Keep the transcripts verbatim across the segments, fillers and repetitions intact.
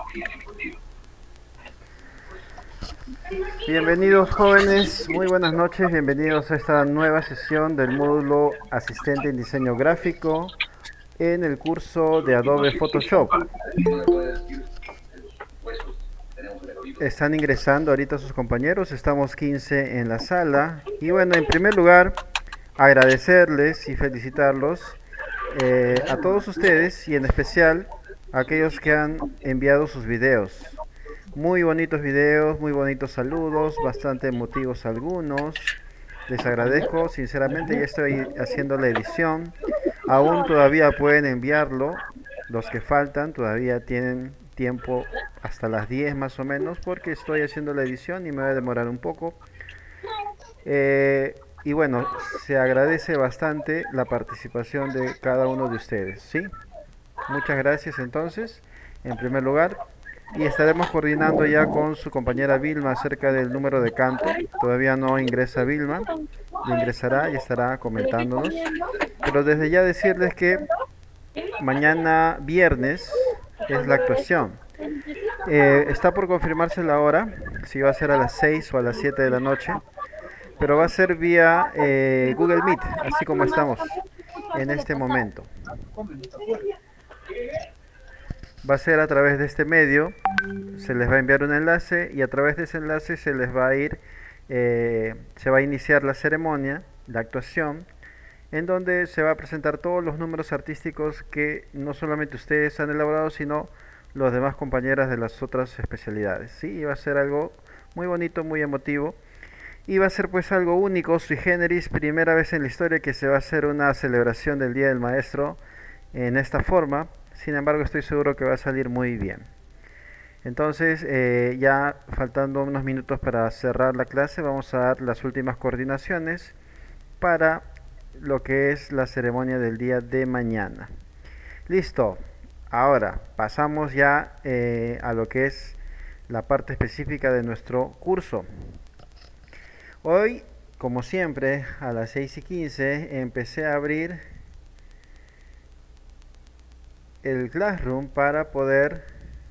Bienvenidos jóvenes, muy buenas noches, bienvenidos a esta nueva sesión del módulo Asistente en Diseño Gráfico en el curso de Adobe Photoshop. Están ingresando ahorita sus compañeros, estamos quince en la sala y bueno, en primer lugar agradecerles y felicitarlos eh, a todos ustedes y en especial a aquellos que han enviado sus videos. Muy bonitos videos, muy bonitos saludos, bastante emotivos algunos. Les agradezco, sinceramente ya estoy haciendo la edición. Aún todavía pueden enviarlo, los que faltan todavía tienen tiempo hasta las diez más o menos porque estoy haciendo la edición y me va a demorar un poco. Eh, y bueno, se agradece bastante la participación de cada uno de ustedes, ¿sí? Muchas gracias entonces, en primer lugar. Y estaremos coordinando ya con su compañera Vilma acerca del número de canto. Todavía no ingresa Vilma, lo ingresará y estará comentándonos. Pero desde ya decirles que mañana viernes es la actuación. Eh, está por confirmarse la hora, si va a ser a las seis o a las siete de la noche. Pero va a ser vía eh, Google Meet, así como estamos en este momento. Va a ser a través de este medio, se les va a enviar un enlace y a través de ese enlace se les va a ir, eh, se va a iniciar la ceremonia, la actuación, en donde se va a presentar todos los números artísticos que no solamente ustedes han elaborado, sino los demás compañeras de las otras especialidades. Sí, y va a ser algo muy bonito, muy emotivo. Y va a ser pues algo único, sui generis, primera vez en la historia que se va a hacer una celebración del Día del Maestro en esta forma. Sin embargo, estoy seguro que va a salir muy bien. Entonces, eh, ya faltando unos minutos para cerrar la clase, vamos a dar las últimas coordinaciones para lo que es la ceremonia del día de mañana. Listo. Ahora, pasamos ya eh, a lo que es la parte específica de nuestro curso. Hoy, como siempre, a las seis y quince empecé a abrir el Classroom para poder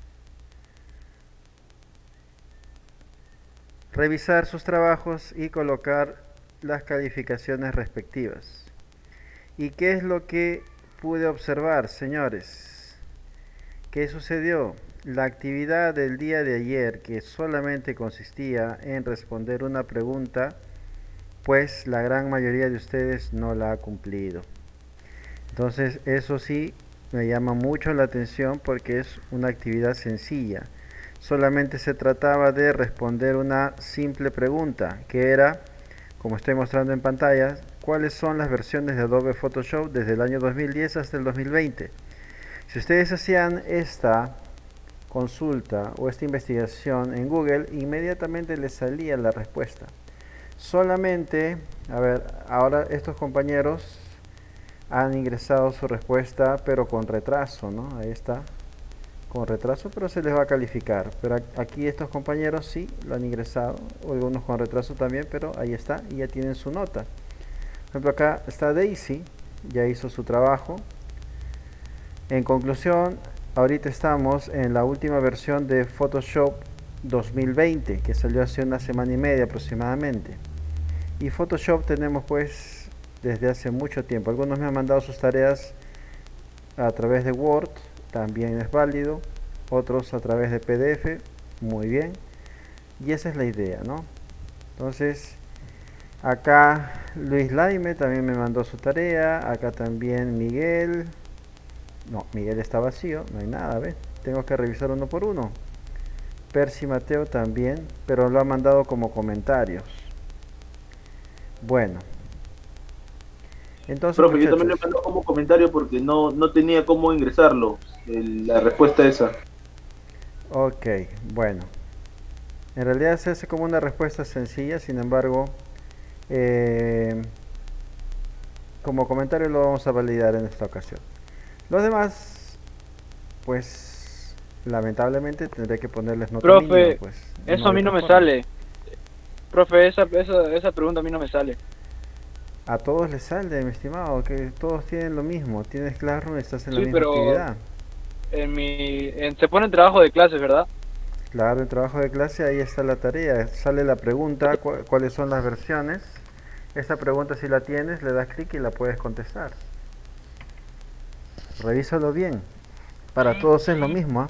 revisar sus trabajos y colocar las calificaciones respectivas. ¿Y qué es lo que pude observar, señores? ¿Qué sucedió? La actividad del día de ayer, que solamente consistía en responder una pregunta, pues la gran mayoría de ustedes no la ha cumplido. Entonces, eso sí me llama mucho la atención porque es una actividad sencilla. Solamente se trataba de responder una simple pregunta, que era, como estoy mostrando en pantalla, ¿cuáles son las versiones de Adobe Photoshop desde el año dos mil diez hasta el dos mil veinte? Si ustedes hacían esta consulta o esta investigación en Google, inmediatamente les salía la respuesta. Solamente, a ver, ahora estos compañeros han ingresado su respuesta, pero con retraso, ¿no? Ahí está, con retraso, pero se les va a calificar. Pero aquí estos compañeros sí lo han ingresado, o algunos con retraso también, pero ahí está, y ya tienen su nota. Por ejemplo, acá está Daisy, ya hizo su trabajo. En conclusión, ahorita estamos en la última versión de Photoshop dos mil veinte, que salió hace una semana y media aproximadamente. Y Photoshop tenemos pues desde hace mucho tiempo. Algunos me han mandado sus tareas a través de Word, también es válido. Otros a través de P D F, muy bien. Y esa es la idea, ¿no? Entonces, acá Luis Laime también me mandó su tarea. Acá también Miguel. No, Miguel está vacío, no hay nada, ¿ves? Tengo que revisar uno por uno. Percy Mateo también, pero lo ha mandado como comentarios. Bueno. Entonces, Profe, yo muchachos, también le mando como comentario porque no, no tenía cómo ingresarlo, el- la respuesta esa. ok, bueno. En realidad se hace como una respuesta sencilla, sin embargo, eh, como comentario lo vamos a validar en esta ocasión. Los demás, pues, lamentablemente tendré que ponerles nota mínima, Profe, pues, eso no a hay mí no otra me forma. sale. Profe, esa, esa, esa pregunta a mí no me sale. A todos les sale, mi estimado, que todos tienen lo mismo. Tienes Classroom, estás en la Sí, misma pero actividad. en mi... En, se pone en trabajo de clases, ¿verdad? Claro, en trabajo de clase ahí está la tarea, sale la pregunta, cu- cuáles son las versiones. Esta pregunta si la tienes, le das clic y la puedes contestar. Revísalo bien, para todos es lo mismo, ¿ah?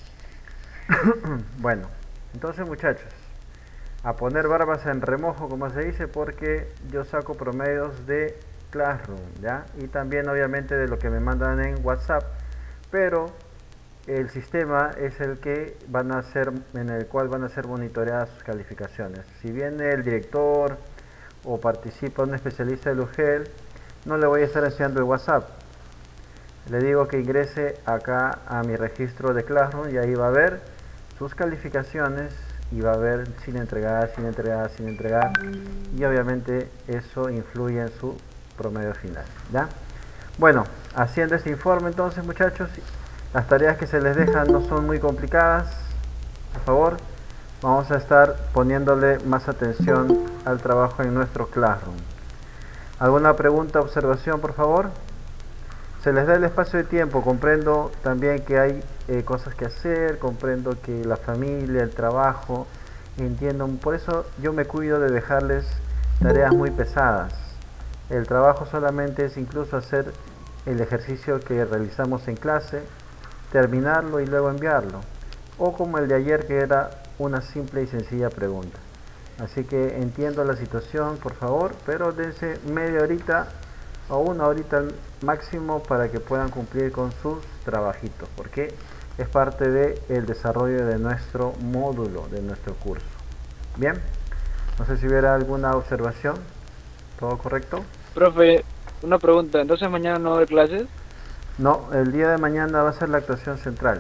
Bueno, entonces muchachos, a poner barbas en remojo, como se dice, porque yo saco promedios de Classroom, ¿ya? Y también obviamente de lo que me mandan en WhatsApp, pero el sistema es el que van a ser, en el cual van a ser monitoreadas sus calificaciones. Si viene el director o participa un especialista del U G E L, no le voy a estar enseñando el WhatsApp. Le digo que ingrese acá a mi registro de Classroom y ahí va a ver sus calificaciones y va a ver sin entregar, sin entregar, sin entregar, y obviamente eso influye en su promedio final, ¿ya? Bueno, haciendo este informe entonces muchachos, las tareas que se les dejan no son muy complicadas, por favor, vamos a estar poniéndole más atención al trabajo en nuestro Classroom. ¿Alguna pregunta, observación, por favor? Se les da el espacio de tiempo, comprendo también que hay eh, cosas que hacer, comprendo que la familia, el trabajo, entiendo, por eso yo me cuido de dejarles tareas muy pesadas. El trabajo solamente es incluso hacer el ejercicio que realizamos en clase, terminarlo y luego enviarlo, o como el de ayer que era una simple y sencilla pregunta. Así que entiendo la situación, por favor, pero dense media horita o una horita máximo para que puedan cumplir con sus trabajitos, porque es parte del desarrollo de nuestro módulo, de nuestro curso. Bien, no sé si hubiera alguna observación. ¿Todo correcto? Profe, una pregunta, ¿entonces mañana no hay clases? No, el día de mañana va a ser la actuación central.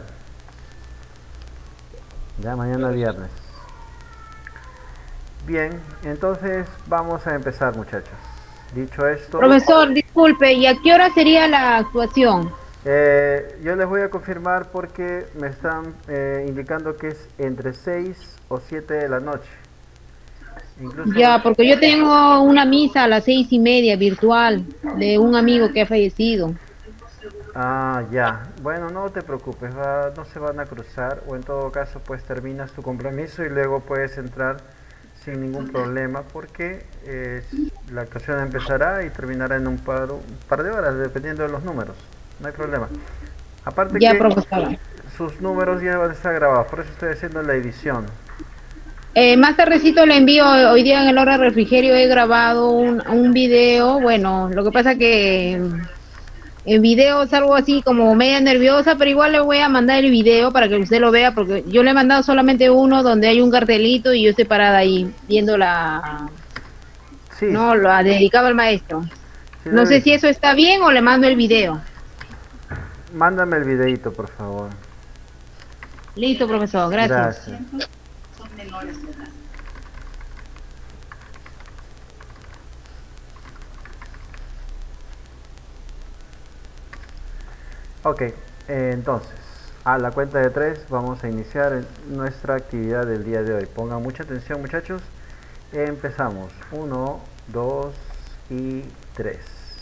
Ya mañana viernes. Bien, entonces vamos a empezar, muchachos. Dicho esto, Profesor, disculpe, ¿y a qué hora sería la actuación? eh, yo les voy a confirmar porque me están eh, indicando que es entre seis o siete de la noche. Incluso, Ya, porque yo tengo una misa a las seis y media virtual de un amigo que ha fallecido. ah, ya. Bueno, no te preocupes, va- no se van a cruzar, o en todo caso, pues terminas tu compromiso y luego puedes entrar sin ningún problema, porque eh, la actuación empezará y terminará en un par, un par de horas, dependiendo de los números. No hay problema. Aparte Ya, que profesor. sus números ya van a estar grabados, por eso estoy haciendo la edición. Eh, más tardecito le envío, hoy día en el hora refrigerio he grabado un, un video, bueno, lo que pasa que en video salgo así como media nerviosa, pero igual le voy a mandar el video para que usted lo vea, porque yo le he mandado solamente uno donde hay un cartelito y yo estoy parada ahí viendo la, Sí, no, lo ha dedicado al maestro. sí No lo sé vi. si eso está bien o le mando el video. Mándame el videito, por favor. Listo, profesor, gracias. Gracias. Ok, eh, entonces, a la cuenta de tres vamos a iniciar en- nuestra actividad del día de hoy. Pongan mucha atención, muchachos. Empezamos. Uno, dos y tres.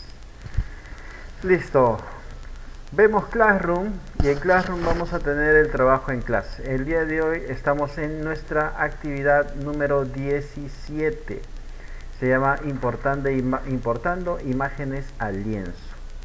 Listo. Vemos Classroom y en Classroom vamos a tener el trabajo en clase. El día de hoy estamos en nuestra actividad número diecisiete. Se llama Importando, ima- importando imágenes al lienzo.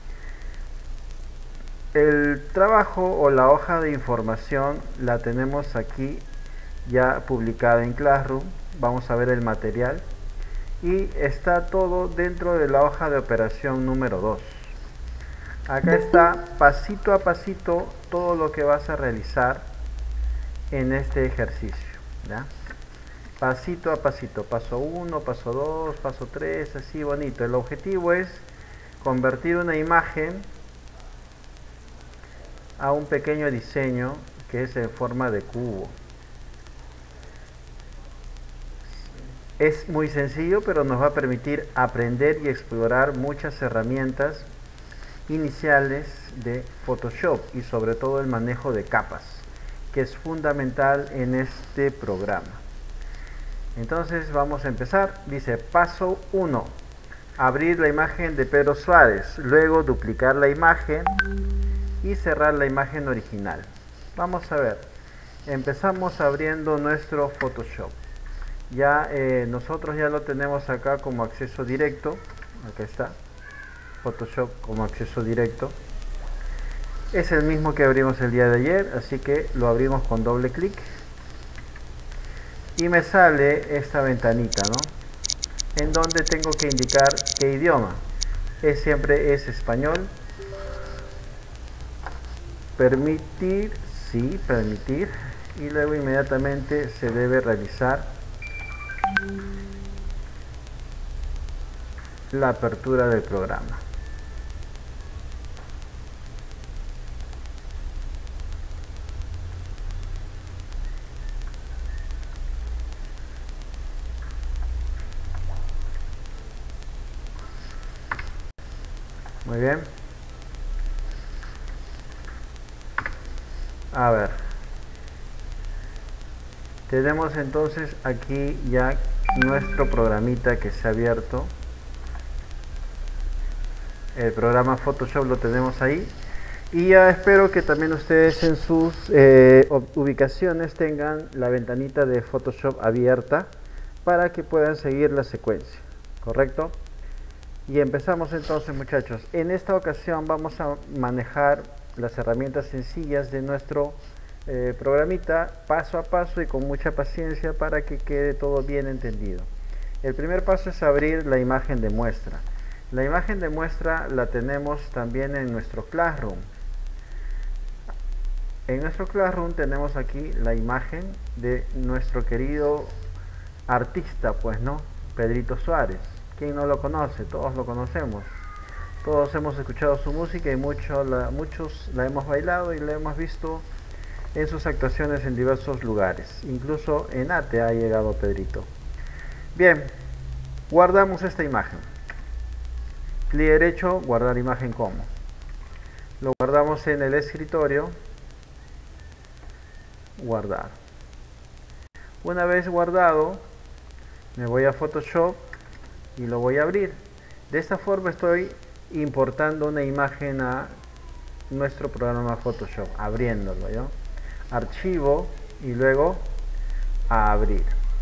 El trabajo o la hoja de información la tenemos aquí ya publicada en Classroom. Vamos a ver el material y está todo dentro de la hoja de operación número dos. Acá está pasito a pasito todo lo que vas a realizar en este ejercicio, ¿ya? Pasito a pasito, paso uno, paso dos, paso tres, así bonito. El objetivo es convertir una imagen a un pequeño diseño que es en forma de cubo. Es muy sencillo, pero nos va a permitir aprender y explorar muchas herramientas iniciales de Photoshop y sobre todo el manejo de capas, que es fundamental en este programa. Entonces vamos a empezar. Dice paso uno, abrir la imagen de Pedro Suárez, luego duplicar la imagen y cerrar la imagen original. Vamos a ver, empezamos abriendo nuestro Photoshop. Ya eh, nosotros ya lo tenemos acá como acceso directo. Acá está, Photoshop como acceso directo. Es el mismo que abrimos el día de ayer, así que lo abrimos con doble clic y me sale esta ventanita, ¿no? En donde tengo que indicar qué idioma. Es siempre es español. Permitir, sí, permitir, y luego inmediatamente se debe realizar la apertura del programa. Muy bien. A ver. Tenemos entonces aquí ya nuestro programita que se ha abierto. El programa Photoshop lo tenemos ahí. Y ya espero que también ustedes en sus eh, ubicaciones tengan la ventanita de Photoshop abierta para que puedan seguir la secuencia. ¿Correcto? Y empezamos entonces, muchachos. En esta ocasión vamos a manejar las herramientas sencillas de nuestro eh, programita paso a paso y con mucha paciencia para que quede todo bien entendido. El primer paso es abrir la imagen de muestra. La imagen de muestra la tenemos también en nuestro Classroom. En nuestro Classroom tenemos aquí la imagen de nuestro querido artista, pues, ¿no? Pedrito Suárez. ¿Quién no lo conoce? Todos lo conocemos. Todos hemos escuchado su música y mucho la, muchos la hemos bailado y la hemos visto en sus actuaciones en diversos lugares. Incluso en ATE ha llegado Pedrito. Bien, guardamos esta imagen. Clic derecho, guardar imagen como. Lo guardamos en el escritorio. Guardar. Una vez guardado, me voy a Photoshop y lo voy a abrir. De esta forma estoy importando una imagen a nuestro programa Photoshop, abriéndolo, ¿yo? Archivo y luego a abrir.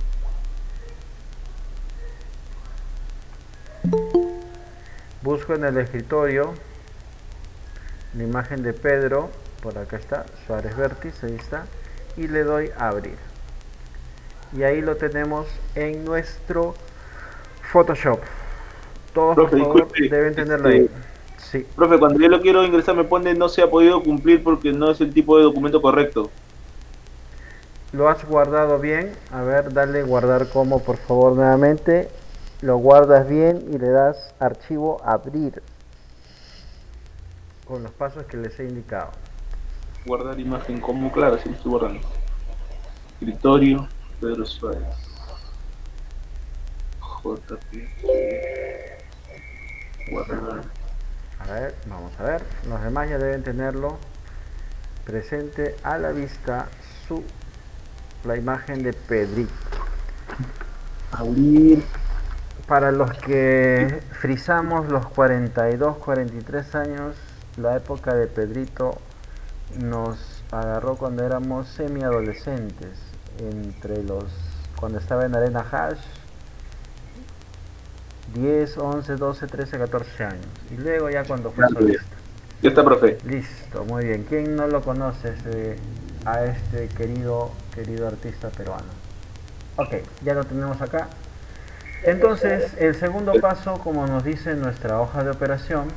Busco en el escritorio la imagen de Pedro, por acá está, Suárez Vértiz, ahí está, y le doy a abrir. Y ahí lo tenemos en nuestro Photoshop. Todos, Profe, por favor, disculpe, deben tenerlo este, ahí. Sí. Profe, cuando yo lo quiero ingresar me pone no se ha podido cumplir porque no es el tipo de documento correcto. ¿Lo has guardado bien? A ver, dale guardar como, por favor, nuevamente. Lo guardas bien y le das archivo abrir. Con los pasos que les he indicado. Guardar imagen como, claro, sí lo estoy guardando. Escritorio, Pedro Suárez. J P. Guardar. A ver, vamos a ver. Los demás ya deben tenerlo presente a la vista su la imagen de Pedrito. Abrir. Para los que frizamos los cuarenta y dos, cuarenta y tres años, la época de Pedrito nos agarró cuando éramos semi-adolescentes, entre los, cuando estaba en Arena Hash, diez, once, doce, trece, catorce años, y luego ya cuando fue solista. Ya está, profe. Listo, muy bien. ¿Quién no lo conoce ese, a este querido, querido artista peruano? Ok, ya lo tenemos acá. Entonces, el segundo paso, como nos dice nuestra hoja de operación,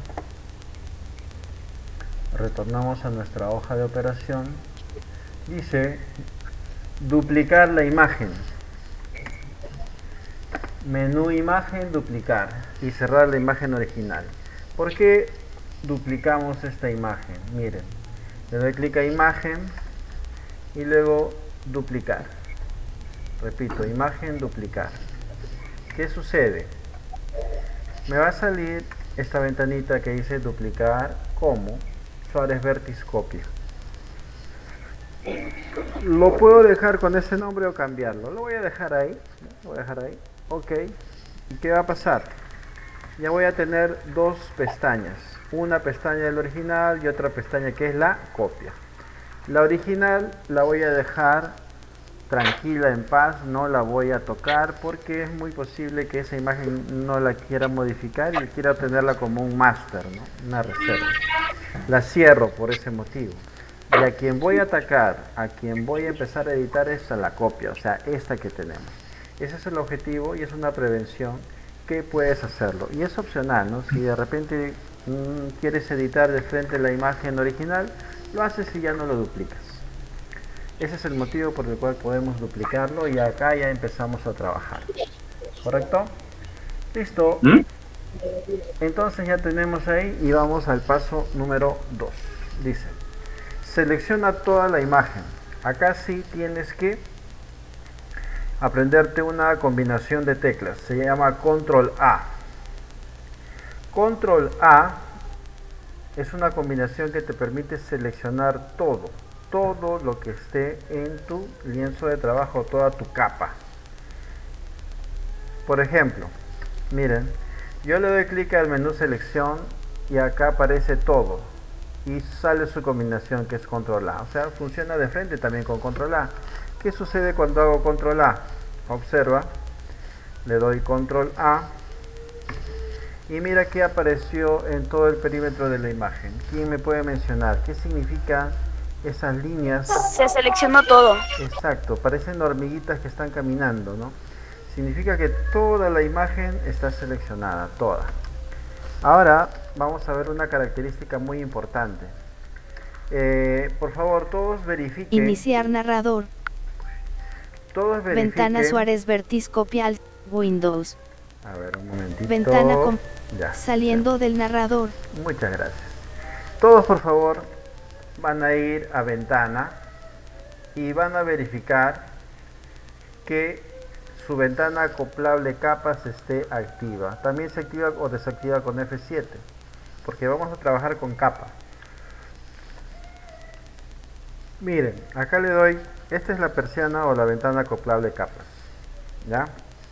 retornamos a nuestra hoja de operación, dice duplicar la imagen, menú imagen, duplicar y cerrar la imagen original. ¿Por qué duplicamos esta imagen? Miren, le doy clic a imagen y luego duplicar. Repito, imagen, duplicar. ¿Qué sucede? Me va a salir esta ventanita que dice duplicar como Suárez Vértiz copia. Lo puedo dejar con ese nombre o cambiarlo. Lo voy a dejar ahí. Lo voy a dejar ahí. Ok. ¿Y qué va a pasar? Ya voy a tener dos pestañas. una pestaña del original y otra pestaña que es la copia. La original la voy a dejar tranquila, en paz, no la voy a tocar porque es muy posible que esa imagen no la quiera modificar y quiera tenerla como un máster, ¿no? Una reserva. La cierro por ese motivo. Y a quien voy a atacar, a quien voy a empezar a editar es a la copia, o sea, esta que tenemos. Ese es el objetivo y es una prevención que puedes hacerlo. Y es opcional, ¿no? Si de repente mmm, quieres editar de frente la imagen original, lo haces y ya no lo duplicas. Ese es el motivo por el cual podemos duplicarlo y acá ya empezamos a trabajar. ¿Correcto? Listo. ¿Mm? Entonces ya tenemos ahí y vamos al paso número dos. Dice, selecciona toda la imagen. Acá sí tienes que aprenderte una combinación de teclas. Se llama control A. control A es una combinación que te permite seleccionar todo. Todo lo que esté en tu lienzo de trabajo, toda tu capa. Por ejemplo, miren, yo le doy clic al menú selección y acá aparece todo y sale su combinación que es control A, o sea, funciona de frente también con control A. ¿Qué sucede cuando hago control A? Observa, le doy control A y mira que apareció en todo el perímetro de la imagen. ¿Quién me puede mencionar qué significa esas líneas? Se seleccionó todo. Exacto, parecen hormiguitas que están caminando, ¿no? Significa que toda la imagen está seleccionada, toda. Ahora vamos a ver una característica muy importante. Eh, por favor, todos verifiquen. Iniciar narrador. Todos verifiquen. Ventana Suárez Vertiz copia al Windows. A ver, un momentito. Ventana con... ya, saliendo ya. Del narrador. Muchas gracias. Todos, por favor, van a ir a ventana y van a verificar que su ventana acoplable capas esté activa. También se activa o desactiva con F siete, porque vamos a trabajar con capa. Miren, acá le doy, esta es la persiana o la ventana acoplable capas, ¿ya?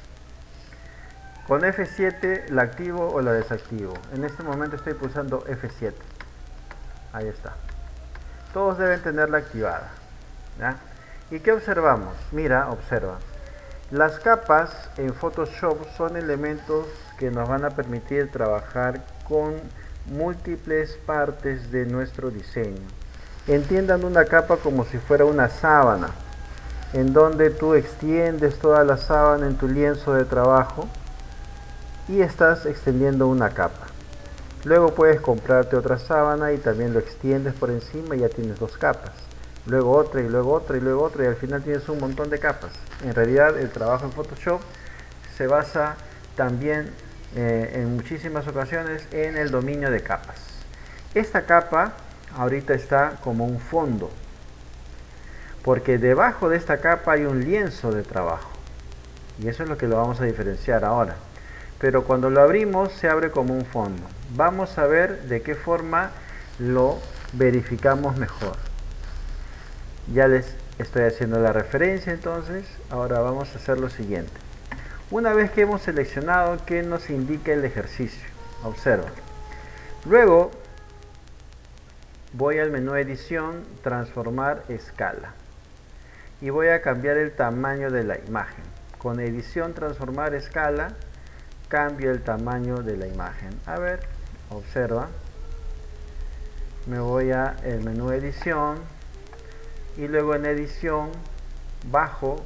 Con F siete la activo o la desactivo. En este momento estoy pulsando F siete. Ahí está. Todos deben tenerla activada, ¿ya? ¿Y qué observamos? Mira, observa. Las capas en Photoshop son elementos que nos van a permitir trabajar con múltiples partes de nuestro diseño. Entiendan una capa como si fuera una sábana, en donde tú extiendes toda la sábana en tu lienzo de trabajo y estás extendiendo una capa. Luego puedes comprarte otra sábana y también lo extiendes por encima y ya tienes dos capas. Luego otra y luego otra y luego otra y al final tienes un montón de capas. En realidad el trabajo en Photoshop se basa también eh, en muchísimas ocasiones en el dominio de capas. Esta capa ahorita está como un fondo, porque debajo de esta capa hay un lienzo de trabajo y eso es lo que lo vamos a diferenciar ahora. Pero cuando lo abrimos se abre como un fondo. Vamos a ver de qué forma lo verificamos mejor. Ya les estoy haciendo la referencia, entonces ahora vamos a hacer lo siguiente. Una vez que hemos seleccionado, ¿qué nos indica el ejercicio? Observa. Luego voy al menú edición, transformar escala y voy a cambiar el tamaño de la imagen. Con edición, transformar escala, cambio el tamaño de la imagen. A ver, observa. Me voy a el menú edición y luego en edición bajo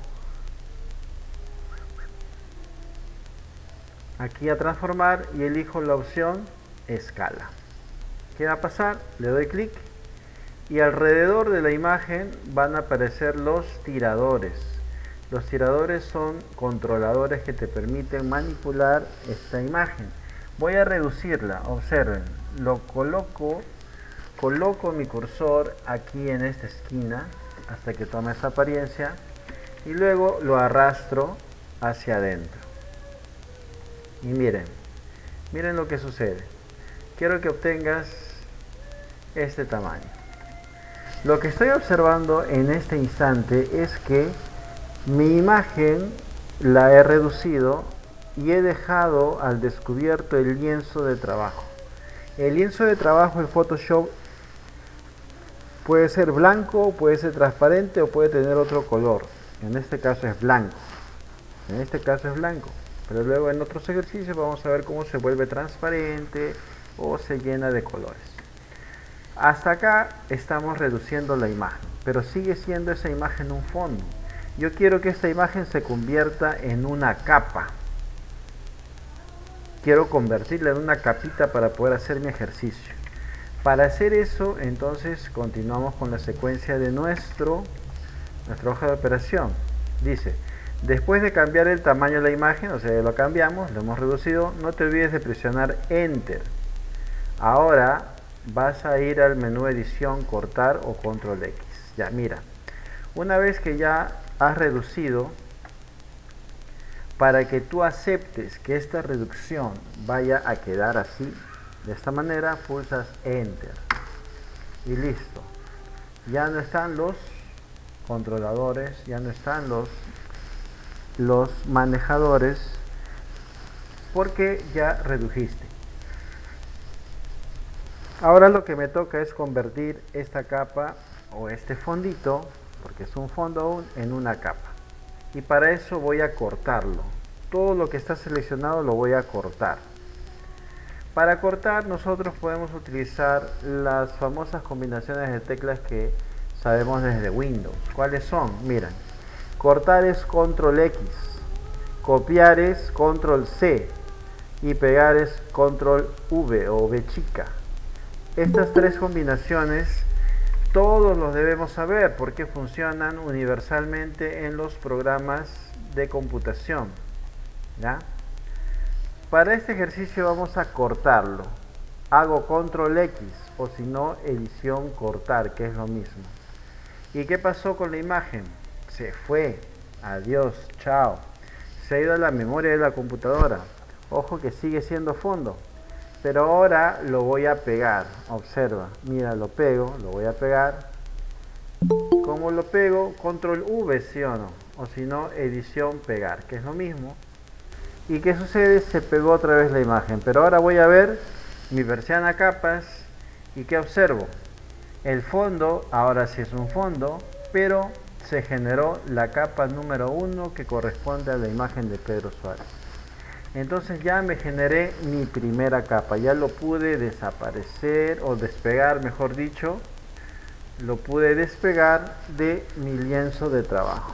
aquí a transformar y elijo la opción escala. ¿Qué va a pasar? Le doy clic y alrededor de la imagen van a aparecer los tiradores. Los tiradores son controladores que te permiten manipular esta imagen. Voy a reducirla, observen, lo coloco, coloco mi cursor aquí en esta esquina hasta que tome esta apariencia y luego lo arrastro hacia adentro. Y miren, miren lo que sucede. Quiero que obtengas este tamaño. Lo que estoy observando en este instante es que mi imagen la he reducido y he dejado al descubierto el lienzo de trabajo. El lienzo de trabajo en Photoshop puede ser blanco, puede ser transparente o puede tener otro color. En este caso es blanco. En este caso es blanco. Pero luego en otros ejercicios vamos a ver cómo se vuelve transparente o se llena de colores. Hasta acá estamos reduciendo la imagen, pero sigue siendo esa imagen un fondo. Yo quiero que esta imagen se convierta en una capa. Quiero convertirla en una capita para poder hacer mi ejercicio. Para hacer eso, entonces continuamos con la secuencia de nuestro, nuestra hoja de operación. Dice, después de cambiar el tamaño de la imagen, o sea, lo cambiamos, lo hemos reducido, no te olvides de presionar Enter. Ahora vas a ir al menú edición, cortar o control X. Ya, mira, una vez que ya has reducido, para que tú aceptes que esta reducción vaya a quedar así, de esta manera, pulsas Enter y listo. Ya no están los controladores, ya no están los, los manejadores, porque ya redujiste. Ahora lo que me toca es convertir esta capa o este fondito, porque es un fondo aún, en una capa. Y para eso voy a cortarlo. Todo lo que está seleccionado lo voy a cortar. Para cortar nosotros podemos utilizar las famosas combinaciones de teclas que sabemos desde Windows. ¿Cuáles son? Miren, cortar es control X, copiar es control C y pegar es control V o V chica. Estas tres combinaciones todos los debemos saber porque funcionan universalmente en los programas de computación, ¿ya? Para este ejercicio vamos a cortarlo. Hago control X o si no edición cortar, que es lo mismo. ¿Y qué pasó con la imagen? Se fue. Adiós, chao. Se ha ido a la memoria de la computadora. Ojo que sigue siendo fondo. Pero ahora lo voy a pegar. Observa, mira, lo pego, lo voy a pegar. ¿Cómo lo pego? Control V, ¿sí o no? O si no, edición pegar, que es lo mismo. ¿Y qué sucede? Se pegó otra vez la imagen. Pero ahora voy a ver mi persiana capas. ¿Y qué observo? El fondo, ahora sí es un fondo, pero se generó la capa número uno que corresponde a la imagen de Pedro Suárez. Entonces ya me generé mi primera capa. Ya lo pude desaparecer o despegar, mejor dicho. Lo pude despegar de mi lienzo de trabajo.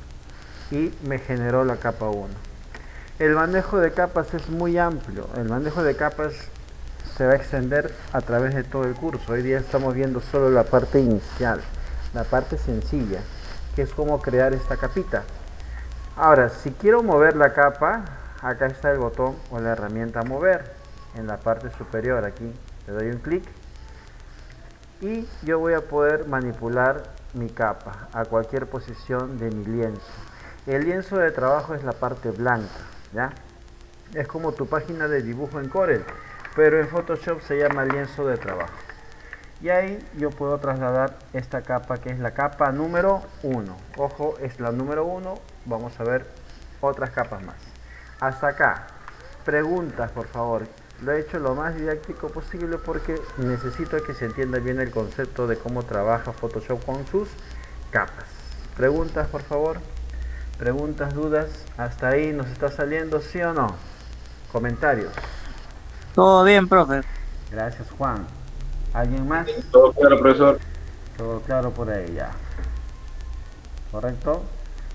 Y me generó la capa uno. El manejo de capas es muy amplio. El manejo de capas se va a extender a través de todo el curso. Hoy día estamos viendo solo la parte inicial, la parte sencilla, que es cómo crear esta capita. Ahora, si quiero mover la capa, acá está el botón o la herramienta mover en la parte superior. Aquí le doy un clic y yo voy a poder manipular mi capa a cualquier posición de mi lienzo. El lienzo de trabajo es la parte blanca, ¿ya? Es como tu página de dibujo en Corel, pero en Photoshop se llama lienzo de trabajo. Y ahí yo puedo trasladar esta capa, que es la capa número uno. Ojo, es la número uno. Vamos a ver otras capas más. Hasta acá. Preguntas, por favor. Lo he hecho lo más didáctico posible porque necesito que se entienda bien el concepto de cómo trabaja Photoshop con sus capas. Preguntas, por favor. Preguntas, dudas. ¿Hasta ahí nos está saliendo, sí o no? Comentarios. Todo bien, profe. Gracias, Juan. ¿Alguien más? Todo claro, profesor. Todo claro por ahí, ya. ¿Correcto?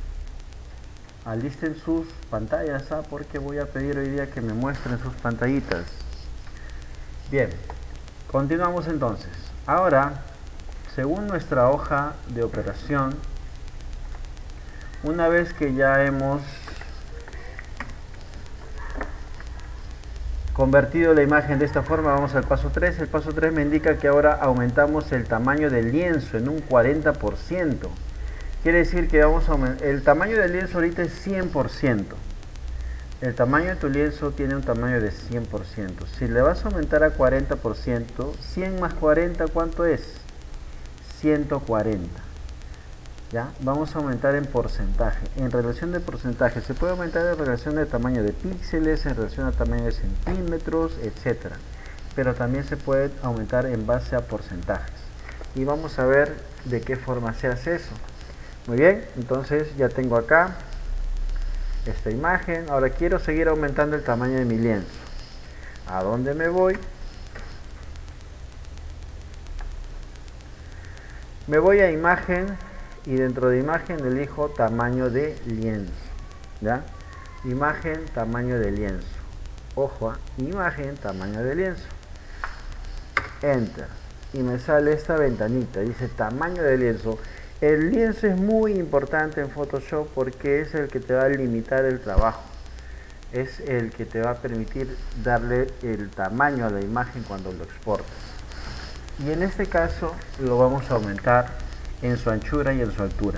Alisten sus pantallas, ¿ah? Porque voy a pedir hoy día que me muestren sus pantallitas. Bien, continuamos entonces. Ahora, según nuestra hoja de operación, una vez que ya hemos convertido la imagen de esta forma, vamos al paso tres. El paso tres me indica que ahora aumentamos el tamaño del lienzo en un cuarenta por ciento. Quiere decir que vamos a aumentar. El tamaño del lienzo ahorita es cien por ciento. El tamaño de tu lienzo tiene un tamaño de cien por ciento. Si le vas a aumentar a cuarenta por ciento, cien más cuarenta, ¿cuánto es? ciento cuarenta. ¿Ya? Vamos a aumentar en porcentaje. En relación de porcentaje, se puede aumentar en relación de tamaño de píxeles, en relación a tamaño de centímetros, etcétera. pero también se puede aumentar en base a porcentajes. Y vamos a ver de qué forma se hace eso. Muy bien, entonces ya tengo acá esta imagen. Ahora quiero seguir aumentando el tamaño de mi lienzo. ¿A dónde me voy? Me voy a imagen y dentro de imagen elijo tamaño de lienzo. ¿Ya? Imagen, tamaño de lienzo. Ojo, ¿eh? Imagen, tamaño de lienzo. Enter. Y me sale esta ventanita. Dice tamaño de lienzo. El lienzo es muy importante en Photoshop porque es el que te va a limitar el trabajo. Es el que te va a permitir darle el tamaño a la imagen cuando lo exportas. Y en este caso lo vamos a aumentar en su anchura y en su altura.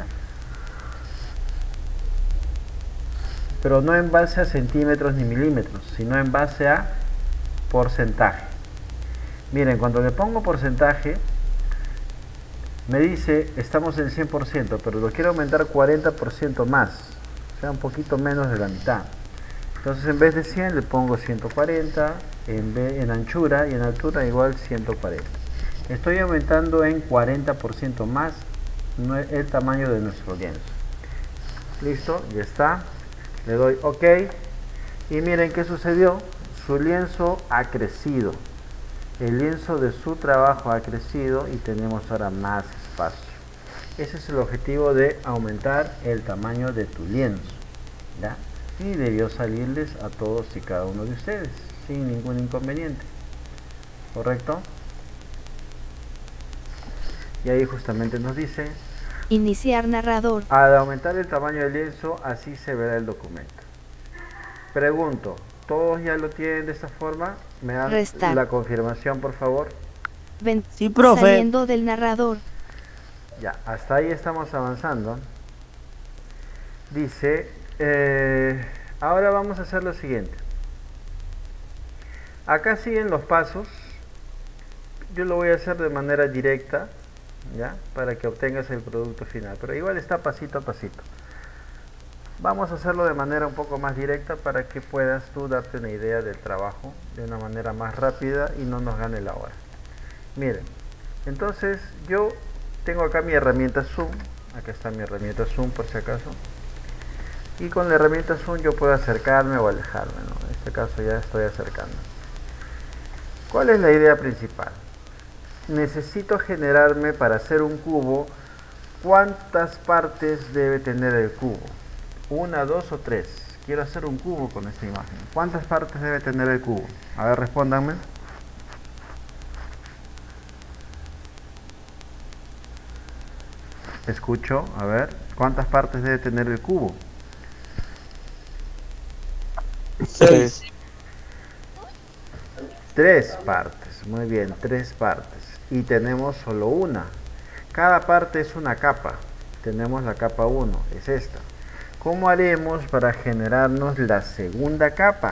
Pero no en base a centímetros ni milímetros, sino en base a porcentaje. Miren, cuando le pongo porcentaje, me dice, estamos en cien por ciento, pero lo quiero aumentar cuarenta por ciento más, o sea, un poquito menos de la mitad. Entonces, en vez de cien, le pongo ciento cuarenta, en, vez, en anchura y en altura igual ciento cuarenta. Estoy aumentando en cuarenta por ciento más el tamaño de nuestro lienzo. Listo, ya está. Le doy OK. Y miren qué sucedió. Su lienzo ha crecido. El lienzo de su trabajo ha crecido y tenemos ahora más espacio. Ese es el objetivo de aumentar el tamaño de tu lienzo, ¿ya? Y debió salirles a todos y cada uno de ustedes sin ningún inconveniente, ¿correcto? Y ahí justamente nos dice iniciar narrador. Al aumentar el tamaño del lienzo, así se verá el documento. Pregunto, ¿todos ya lo tienen de esta forma? ¿Me dan Restar. la confirmación, por favor? Ven, Sí, profe. Saliendo del narrador. Ya, hasta ahí estamos avanzando. Dice, eh, ahora vamos a hacer lo siguiente. Acá siguen los pasos. Yo lo voy a hacer de manera directa, ¿ya? Para que obtengas el producto final. Pero igual está pasito a pasito. Vamos a hacerlo de manera un poco más directa para que puedas tú darte una idea del trabajo de una manera más rápida y no nos gane la hora. Miren, entonces yo tengo acá mi herramienta Zoom. Acá está mi herramienta Zoom por si acaso. Y con la herramienta Zoom yo puedo acercarme o alejarme, ¿no? En este caso ya estoy acercando. ¿Cuál es la idea principal? Necesito generarme para hacer un cubo. ¿Cuántas partes debe tener el cubo? ¿Una, dos o tres? Quiero hacer un cubo con esta imagen. ¿Cuántas partes debe tener el cubo? A ver, respóndanme. Escucho, a ver. ¿Cuántas partes debe tener el cubo? Seis. Tres partes. Muy bien, tres partes. Y tenemos solo una. Cada parte es una capa. Tenemos la capa uno, es esta. ¿Cómo haremos para generarnos la segunda capa?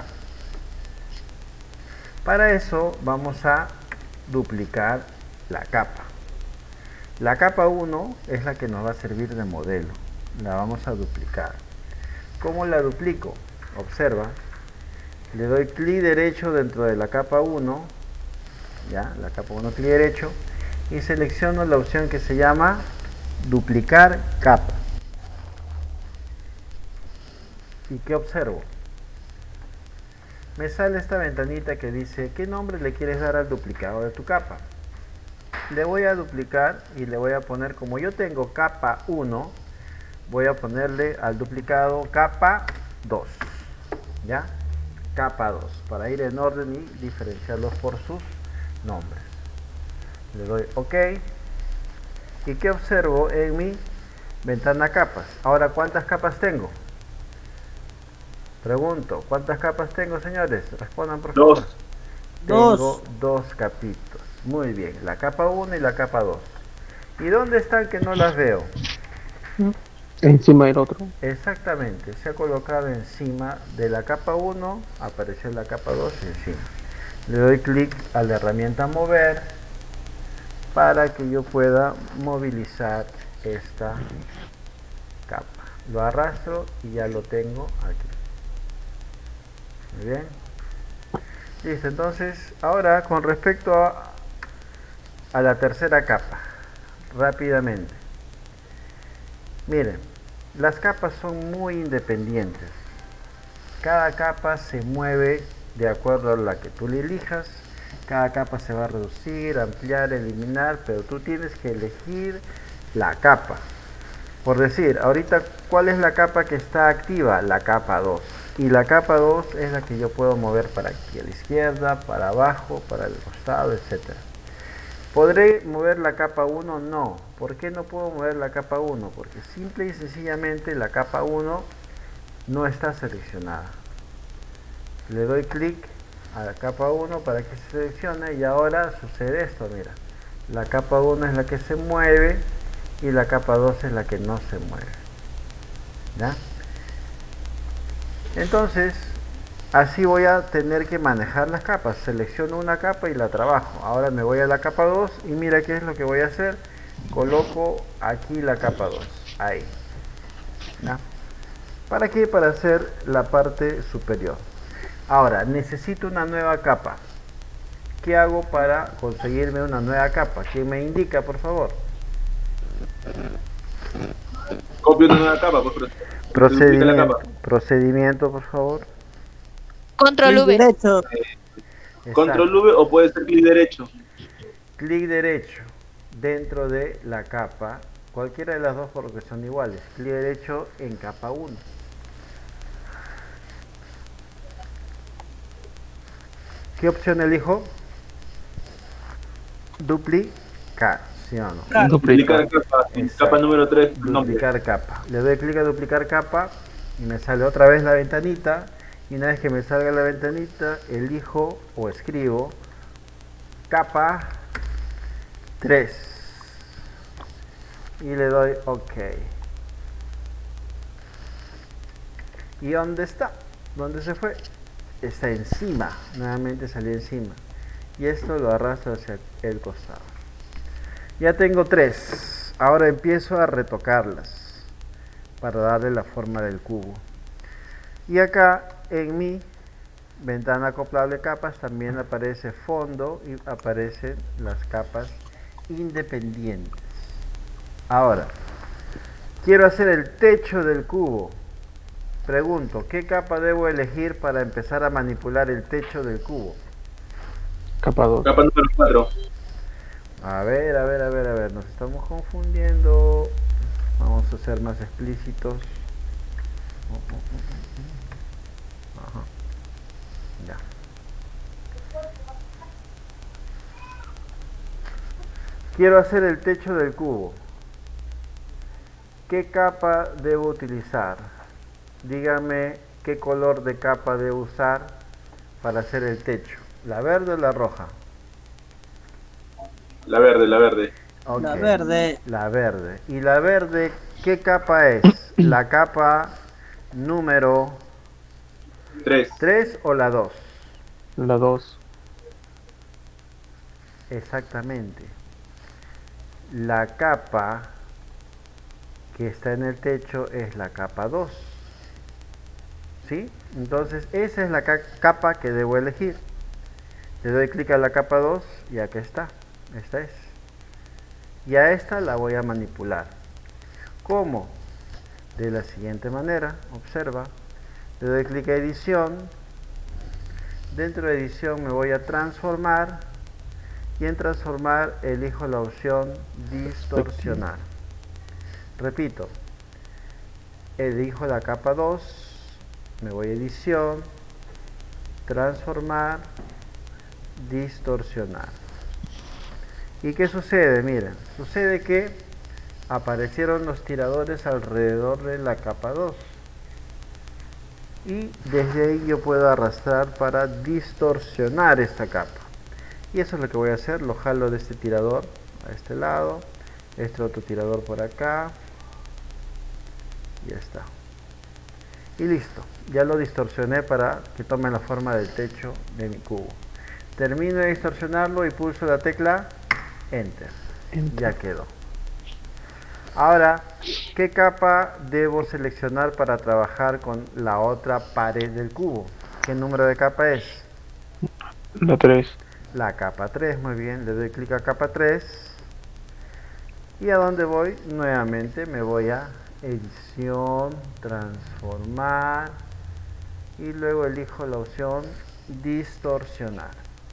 Para eso vamos a duplicar la capa. La capa uno es la que nos va a servir de modelo. La vamos a duplicar. ¿Cómo la duplico? Observa. Le doy clic derecho dentro de la capa uno. Ya, la capa uno, clic derecho. Y selecciono la opción que se llama duplicar capa. ¿Y qué observo? Me sale esta ventanita que dice ¿qué nombre le quieres dar al duplicado de tu capa? Le voy a duplicar y le voy a poner, como yo tengo capa uno, voy a ponerle al duplicado capa dos. ¿Ya? Capa dos, para ir en orden y diferenciarlos por sus nombres. Le doy OK. ¿Y qué observo en mi ventana capas? Ahora, ¿cuántas capas tengo? Pregunto, ¿cuántas capas tengo, señores? Respondan por favor. Dos. Tengo Dos. dos capitos. Muy bien, la capa uno y la capa dos. ¿Y dónde están que no las veo? Encima del otro. Exactamente, se ha colocado encima de la capa uno, apareció la capa dos encima. Le doy clic a la herramienta mover para que yo pueda movilizar esta capa. Lo arrastro y ya lo tengo aquí. Muy bien. Listo, entonces, ahora con respecto a, a la tercera capa, rápidamente. Miren, las capas son muy independientes. Cada capa se mueve de acuerdo a la que tú le elijas. Cada capa se va a reducir, ampliar, eliminar, pero tú tienes que elegir la capa. Por decir, ahorita, ¿cuál es la capa que está activa? La capa dos. Y la capa dos es la que yo puedo mover para aquí, a la izquierda, para abajo, para el costado, etcétera. ¿Podré mover la capa uno? No. ¿Por qué no puedo mover la capa uno? Porque simple y sencillamente la capa uno no está seleccionada. Le doy clic a la capa uno para que se seleccione y ahora sucede esto, mira. La capa uno es la que se mueve y la capa dos es la que no se mueve. ¿Ya? Entonces, así voy a tener que manejar las capas. Selecciono una capa y la trabajo. Ahora me voy a la capa dos y mira qué es lo que voy a hacer. Coloco aquí la capa dos. Ahí. ¿Ya? ¿Para qué? Para hacer la parte superior. Ahora, necesito una nueva capa. ¿Qué hago para conseguirme una nueva capa? ¿Quién me indica, por favor? Copio una nueva capa, por favor. Procedimiento, procedimiento, por favor. Control V. Derecho. Control V o puede ser clic derecho. Clic derecho dentro de la capa, cualquiera de las dos porque son iguales. Clic derecho en capa uno. ¿Qué opción elijo? Duplicar, ¿sí o no? Duplicar capa, capa número tres. Duplicar capa. Le doy clic a duplicar capa y me sale otra vez la ventanita. Y una vez que me salga la ventanita, elijo o escribo capa tres. Y le doy OK. ¿Y dónde está? ¿Dónde se fue? Está encima. Nuevamente salió encima. Y esto lo arrastro hacia el costado. Ya tengo tres. Ahora empiezo a retocarlas para darle la forma del cubo. Y acá en mi ventana acoplable capas también aparece fondo y aparecen las capas independientes. Ahora, quiero hacer el techo del cubo. Pregunto, ¿qué capa debo elegir para empezar a manipular el techo del cubo? Capa dos. Capa número cuatro. A ver, a ver, a ver, a ver, nos estamos confundiendo. Vamos a ser más explícitos. Ajá. Ya. Quiero hacer el techo del cubo. ¿Qué capa debo utilizar? Dígame qué color de capa debo usar para hacer el techo. ¿La verde o la roja? La verde, la verde. Okay. La verde. La verde. ¿Y la verde qué capa es? ¿La capa número tres. tres o la dos? La dos. Exactamente. La capa que está en el techo es la capa dos. ¿Sí? Entonces esa es la ca capa que debo elegir. Le doy clic a la capa dos y acá está. Esta es. Y a esta la voy a manipular. ¿Cómo? De la siguiente manera. Observa. Le doy clic a edición. Dentro de edición me voy a transformar. Y en transformar elijo la opción distorsionar. Repito. Elijo la capa dos. Me voy a edición. Transformar. Distorsionar. ¿Y qué sucede? Miren, sucede que aparecieron los tiradores alrededor de la capa dos. Y desde ahí yo puedo arrastrar para distorsionar esta capa. Y eso es lo que voy a hacer. Lo jalo de este tirador a este lado. Este otro tirador por acá. Y ya está. Y listo. Ya lo distorsioné para que tome la forma del techo de mi cubo. Termino de distorsionarlo y pulso la tecla Enter. Enter. Ya quedó. Ahora, ¿qué capa debo seleccionar para trabajar con la otra pared del cubo? ¿Qué número de capa es? La tres. La capa tres, muy bien, le doy clic a capa tres. ¿Y a dónde voy? Nuevamente me voy a edición, transformar y luego elijo la opción distorsionar.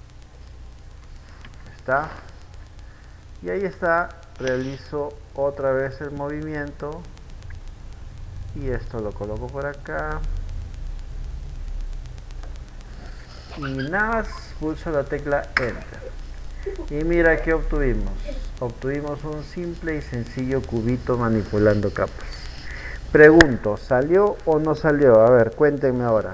Está. Y ahí está, realizo otra vez el movimiento y esto lo coloco por acá. Y nada más pulso la tecla Enter. Y mira que obtuvimos. Obtuvimos un simple y sencillo cubito manipulando capas. Pregunto, ¿salió o no salió? A ver, cuéntenme ahora.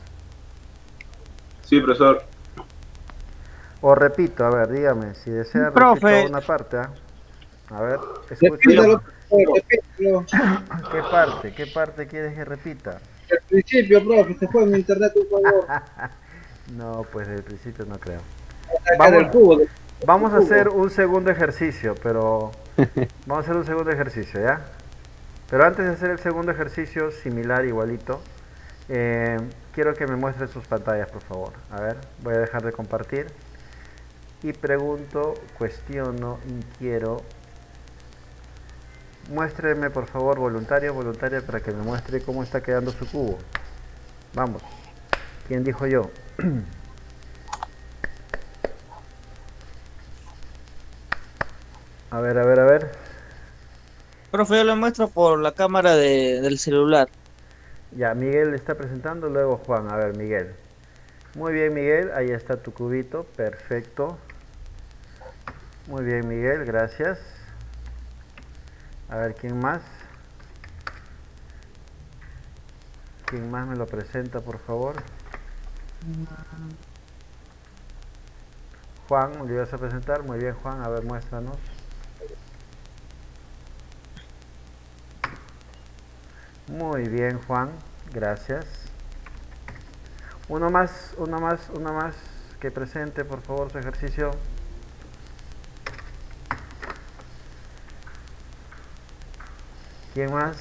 Sí, profesor. O repito, a ver, dígame, si desea Profe. repito una parte. ¿eh? A ver, Repítalo, escucha. profe, repítalo. ¿Qué parte? ¿Qué parte quieres que repita? Al principio, profe, se fue en mi internet, por favor. No, pues del principio no creo. Acá del cubo, del Vamos a cubo. hacer un segundo ejercicio, pero vamos a hacer un segundo ejercicio, ¿ya? Pero antes de hacer el segundo ejercicio, similar, igualito, eh, quiero que me muestren sus pantallas, por favor. A ver, voy a dejar de compartir. Y pregunto, cuestiono, inquiero. Muéstreme, por favor, voluntario, voluntaria, para que me muestre cómo está quedando su cubo. Vamos. ¿Quién dijo yo? A ver, a ver, a ver. Profe, yo le muestro por la cámara de, del celular. Ya, Miguel le está presentando, luego Juan. A ver, Miguel. Muy bien, Miguel, ahí está tu cubito, perfecto. Muy bien, Miguel, gracias. A ver, ¿quién más? ¿Quién más me lo presenta, por favor? Juan, ¿le ibas a presentar? Muy bien, Juan, a ver, muéstranos. Muy bien, Juan, gracias. Uno más, uno más, uno más que presente, por favor, su ejercicio. ¿Quién más?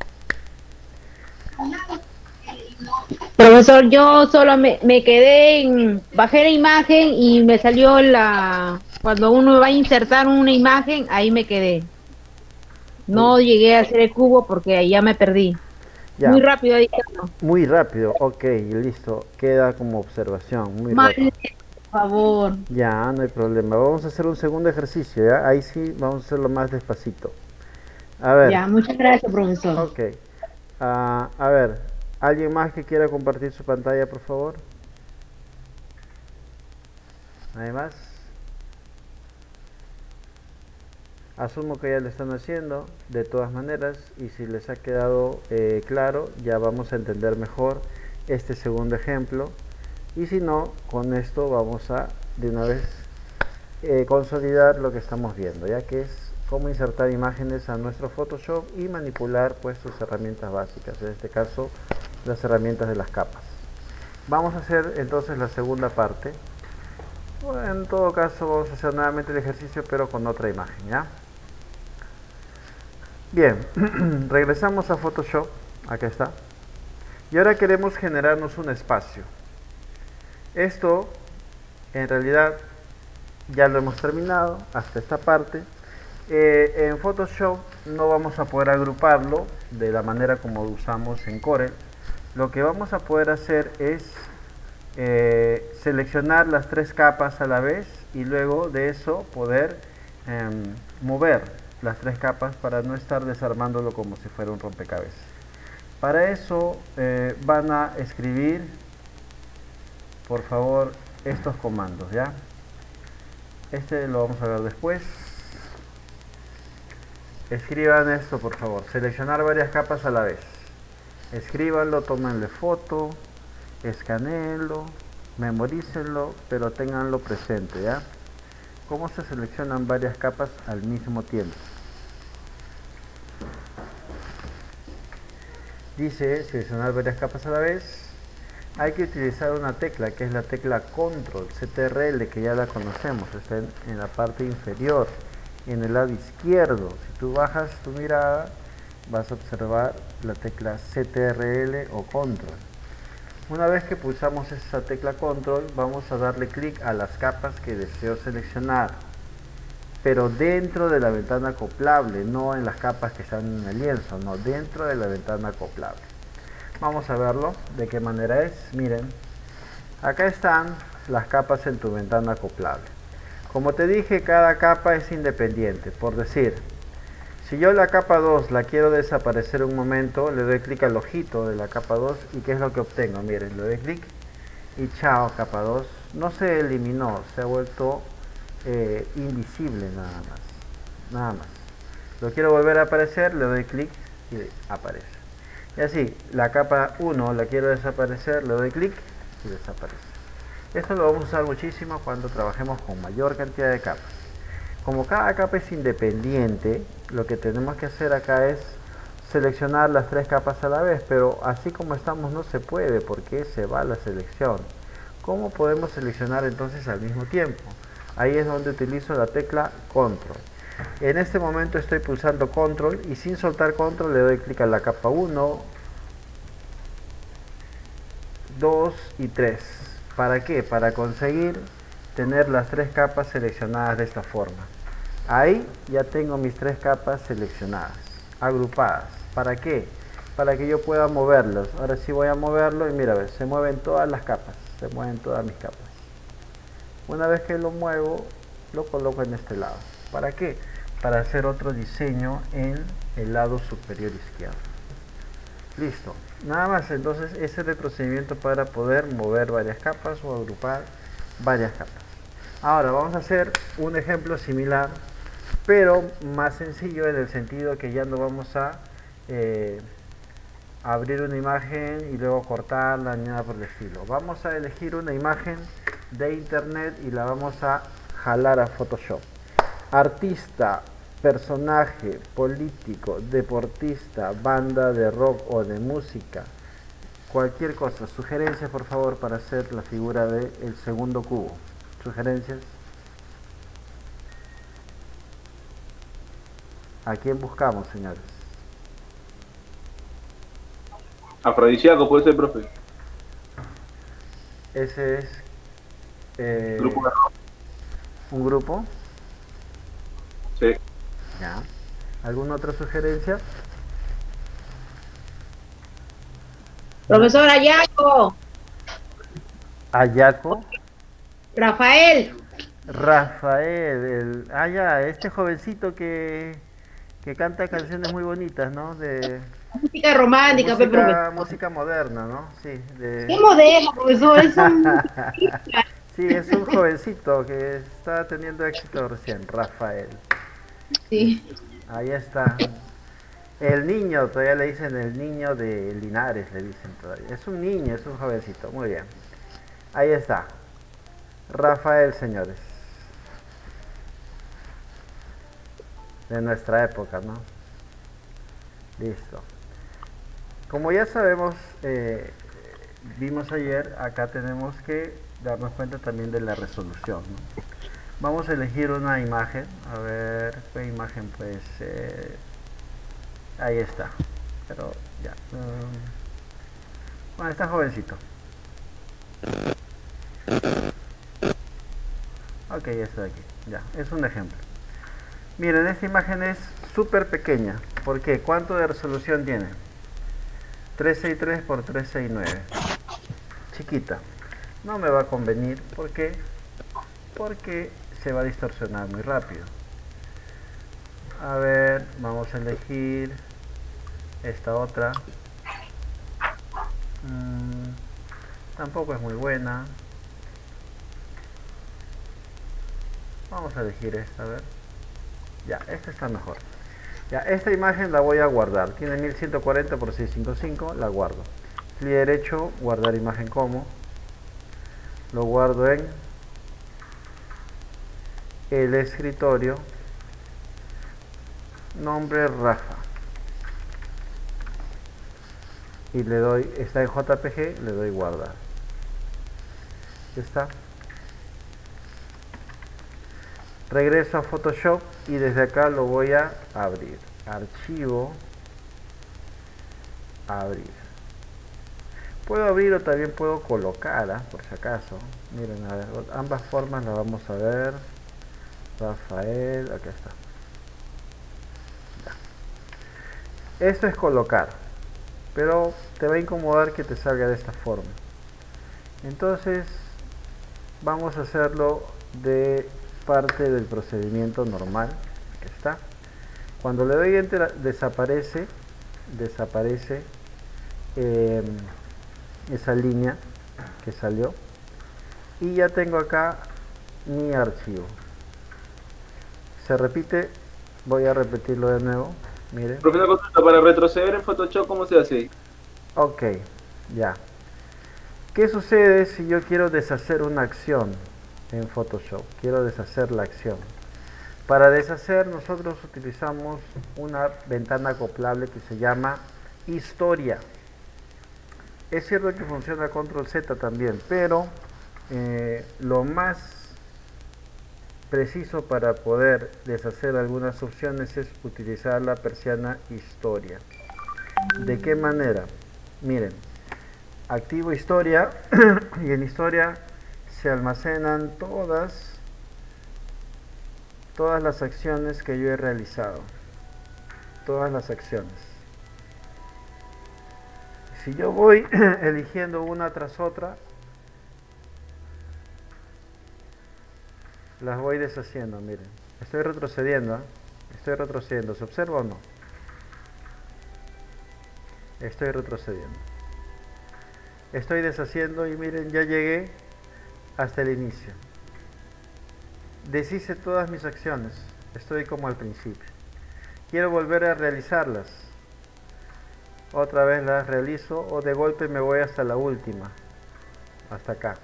Profesor, yo solo me, me quedé en, bajé la imagen y me salió la, cuando uno va a insertar una imagen, ahí me quedé. No llegué a hacer el cubo porque ahí ya me perdí. Ya. Muy rápido ahí. ¿No? Muy rápido, ok, listo. Queda como observación, muy Mal, rápido. por favor. Ya, no hay problema. Vamos a hacer un segundo ejercicio, ¿ya? Ahí sí, vamos a hacerlo más despacito. A ver. Ya, muchas gracias, profesor. Ok. Uh, a ver, ¿alguien más que quiera compartir su pantalla, por favor? ¿Nadie más? Asumo que ya lo están haciendo, de todas maneras, y si les ha quedado eh, claro, ya vamos a entender mejor este segundo ejemplo. Y si no, con esto vamos a, de una vez, eh, consolidar lo que estamos viendo, ya que es cómo insertar imágenes a nuestro Photoshop y manipular pues sus herramientas básicas, en este caso las herramientas de las capas. Vamos a hacer entonces la segunda parte. Bueno, en todo caso vamos a hacer nuevamente el ejercicio pero con otra imagen, ¿ya? Bien, regresamos a Photoshop, acá está. Y ahora queremos generarnos un espacio. Esto en realidad ya lo hemos terminado hasta esta parte. Eh, en Photoshop no vamos a poder agruparlo de la manera como lo usamos en Corel. Lo que vamos a poder hacer es eh, seleccionar las tres capas a la vez y luego de eso poder eh, mover las tres capas para no estar desarmándolo como si fuera un rompecabezas. Para eso eh, van a escribir, por favor, estos comandos, ¿ya? Este lo vamos a ver después. Escriban esto, por favor. Seleccionar varias capas a la vez. Escríbanlo, tómenle foto, escaneenlo, memorícenlo, pero tenganlo presente, ¿ya? ¿Cómo se seleccionan varias capas al mismo tiempo? Dice seleccionar varias capas a la vez. Hay que utilizar una tecla que es la tecla Control, C T R L, que ya la conocemos, está en, en la parte inferior, en el lado izquierdo. Si tú bajas tu mirada, vas a observar la tecla C T R L o Control. Una vez que pulsamos esa tecla control, vamos a darle clic a las capas que deseo seleccionar, pero dentro de la ventana acoplable, no en las capas que están en el lienzo, no, dentro de la ventana acoplable. Vamos a verlo, de qué manera es. Miren, acá están las capas en tu ventana acoplable. Como te dije, cada capa es independiente. Por decir, si yo la capa dos la quiero desaparecer un momento, le doy clic al ojito de la capa dos y ¿qué es lo que obtengo? Miren, le doy clic y chao, capa dos. No se eliminó, se ha vuelto eh, invisible nada más. Nada más. Lo quiero volver a aparecer, le doy clic y aparece. Y así, la capa uno la quiero desaparecer, le doy clic y desaparece. Esto lo vamos a usar muchísimo cuando trabajemos con mayor cantidad de capas. Como cada capa es independiente, lo que tenemos que hacer acá es seleccionar las tres capas a la vez, pero así como estamos no se puede porque se va la selección. ¿Cómo podemos seleccionar entonces al mismo tiempo? Ahí es donde utilizo la tecla control. En este momento estoy pulsando control y sin soltar control le doy clic a la capa uno, dos y tres. ¿Para qué? Para conseguir tener las tres capas seleccionadas de esta forma. Ahí ya tengo mis tres capas seleccionadas, agrupadas. ¿Para qué? Para que yo pueda moverlos. Ahora sí voy a moverlo y mira, a ver, se mueven todas las capas, se mueven todas mis capas. Una vez que lo muevo, lo coloco en este lado. ¿Para qué? Para hacer otro diseño en el lado superior izquierdo. Listo. Nada más, entonces ese es el procedimiento para poder mover varias capas o agrupar varias capas. Ahora vamos a hacer un ejemplo similar, pero más sencillo en el sentido que ya no vamos a eh, abrir una imagen y luego cortarla ni nada por el estilo. Vamos a elegir una imagen de internet y la vamos a jalar a Photoshop. Artista, personaje, político, deportista, banda de rock o de música, cualquier cosa. Sugerencias por favor para hacer la figura del segundo cubo. Sugerencias. ¿A quién buscamos, señores? Afrodisíaco puede ser, profe. Ese es eh, Grupo de rock. un grupo. Sí. Ya. ¿Alguna otra sugerencia? Profesor Ayaco, Ayaco. Rafael, Rafael. El, ah, ya, este jovencito que, que canta canciones muy bonitas, ¿no? De música romántica, pe, música, profesor. música moderna, ¿no? Sí. De... ¿Qué modelo, profesor? Es un... Sí, es un jovencito que está teniendo éxito recién, Rafael. Sí. Ahí está. El niño, todavía le dicen el niño de Linares, le dicen todavía. Es un niño, es un jovencito, muy bien. Ahí está. Rafael, señores. De nuestra época, ¿no? Listo. Como ya sabemos, eh, vimos ayer, acá tenemos que darnos cuenta también de la resolución, ¿no? Vamos a elegir una imagen. A ver, ¿qué imagen puede ser? Ahí está. Pero ya. Um, bueno, está jovencito. Ok, ya está aquí. Ya, es un ejemplo. Miren, esta imagen es súper pequeña. ¿Por qué? ¿Cuánto de resolución tiene? trescientos sesenta y tres por trescientos sesenta y nueve. Chiquita. No me va a convenir. ¿Por qué? Porque se va a distorsionar muy rápido. A ver, vamos a elegir esta otra. Mm, tampoco es muy buena. Vamos a elegir esta, a ver. Ya, esta está mejor. Ya, esta imagen la voy a guardar. Tiene mil ciento cuarenta por seiscientos cincuenta y cinco, la guardo. Clic derecho, guardar imagen como. Lo guardo en el escritorio. Nombre Rafa. Y le doy, está en J P G, le doy guardar. Ya está. Regreso a Photoshop y desde acá lo voy a abrir. Archivo, abrir. Puedo abrir o también puedo colocar, ¿ah? Por si acaso. Miren, a ver, ambas formas las vamos a ver. Rafael, aquí está. Ya. Esto es colocar, pero te va a incomodar que te salga de esta forma. Entonces, vamos a hacerlo de parte del procedimiento normal. Aquí está. Cuando le doy enter, desaparece, desaparece eh, esa línea que salió. Y ya tengo acá mi archivo. Se repite, voy a repetirlo de nuevo. Miren. Profesor, consulta, para retroceder en Photoshop, ¿cómo se hace? Ok, ya. ¿Qué sucede si yo quiero deshacer una acción en Photoshop? Quiero deshacer la acción. Para deshacer nosotros utilizamos una ventana acoplable que se llama historia. Es cierto que funciona control Z también, pero eh, lo más preciso para poder deshacer algunas opciones es utilizar la persiana historia. ¿De qué manera? Miren, activo historia y en historia se almacenan todas todas las acciones que yo he realizado, todas las acciones. Si yo voy eligiendo una tras otra, las voy deshaciendo. Miren, estoy retrocediendo, ¿eh? Estoy retrocediendo, ¿se observa o no? Estoy retrocediendo, estoy deshaciendo y miren, ya llegué hasta el inicio. Deshice todas mis acciones, estoy como al principio. Quiero volver a realizarlas, otra vez las realizo o de golpe me voy hasta la última, hasta acá,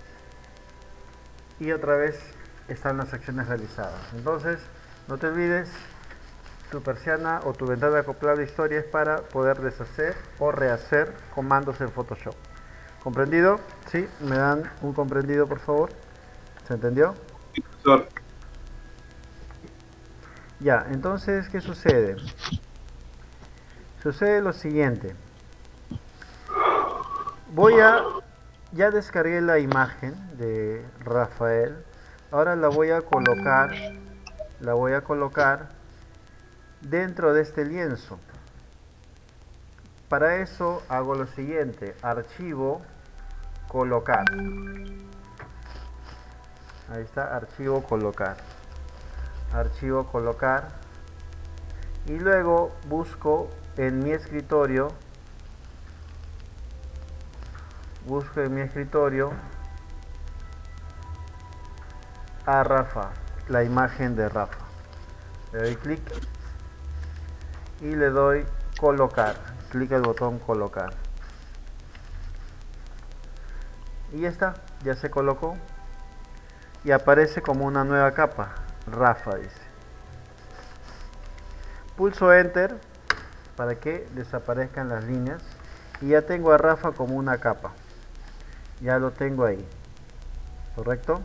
y otra vez están las acciones realizadas. Entonces no te olvides, tu persiana o tu ventana acoplable historia es para poder deshacer o rehacer comandos en Photoshop. ¿Comprendido? ¿Sí? ¿Me dan un comprendido, por favor? ¿Se entendió? Sí, profesor. Ya, entonces, ¿qué sucede? Sucede lo siguiente. Voy a... Ya descargué la imagen de Rafael. Ahora la voy a colocar, la voy a colocar dentro de este lienzo. Para eso hago lo siguiente: archivo, colocar. Ahí está, archivo, colocar. Archivo, colocar. Y luego busco en mi escritorio, busco en mi escritorio a Rafa, la imagen de Rafa. Le doy clic y le doy colocar, clic el botón colocar y ya está, ya se colocó y aparece como una nueva capa, Rafa dice. Pulso enter para que desaparezcan las líneas y ya tengo a Rafa como una capa, ya lo tengo ahí, ¿correcto?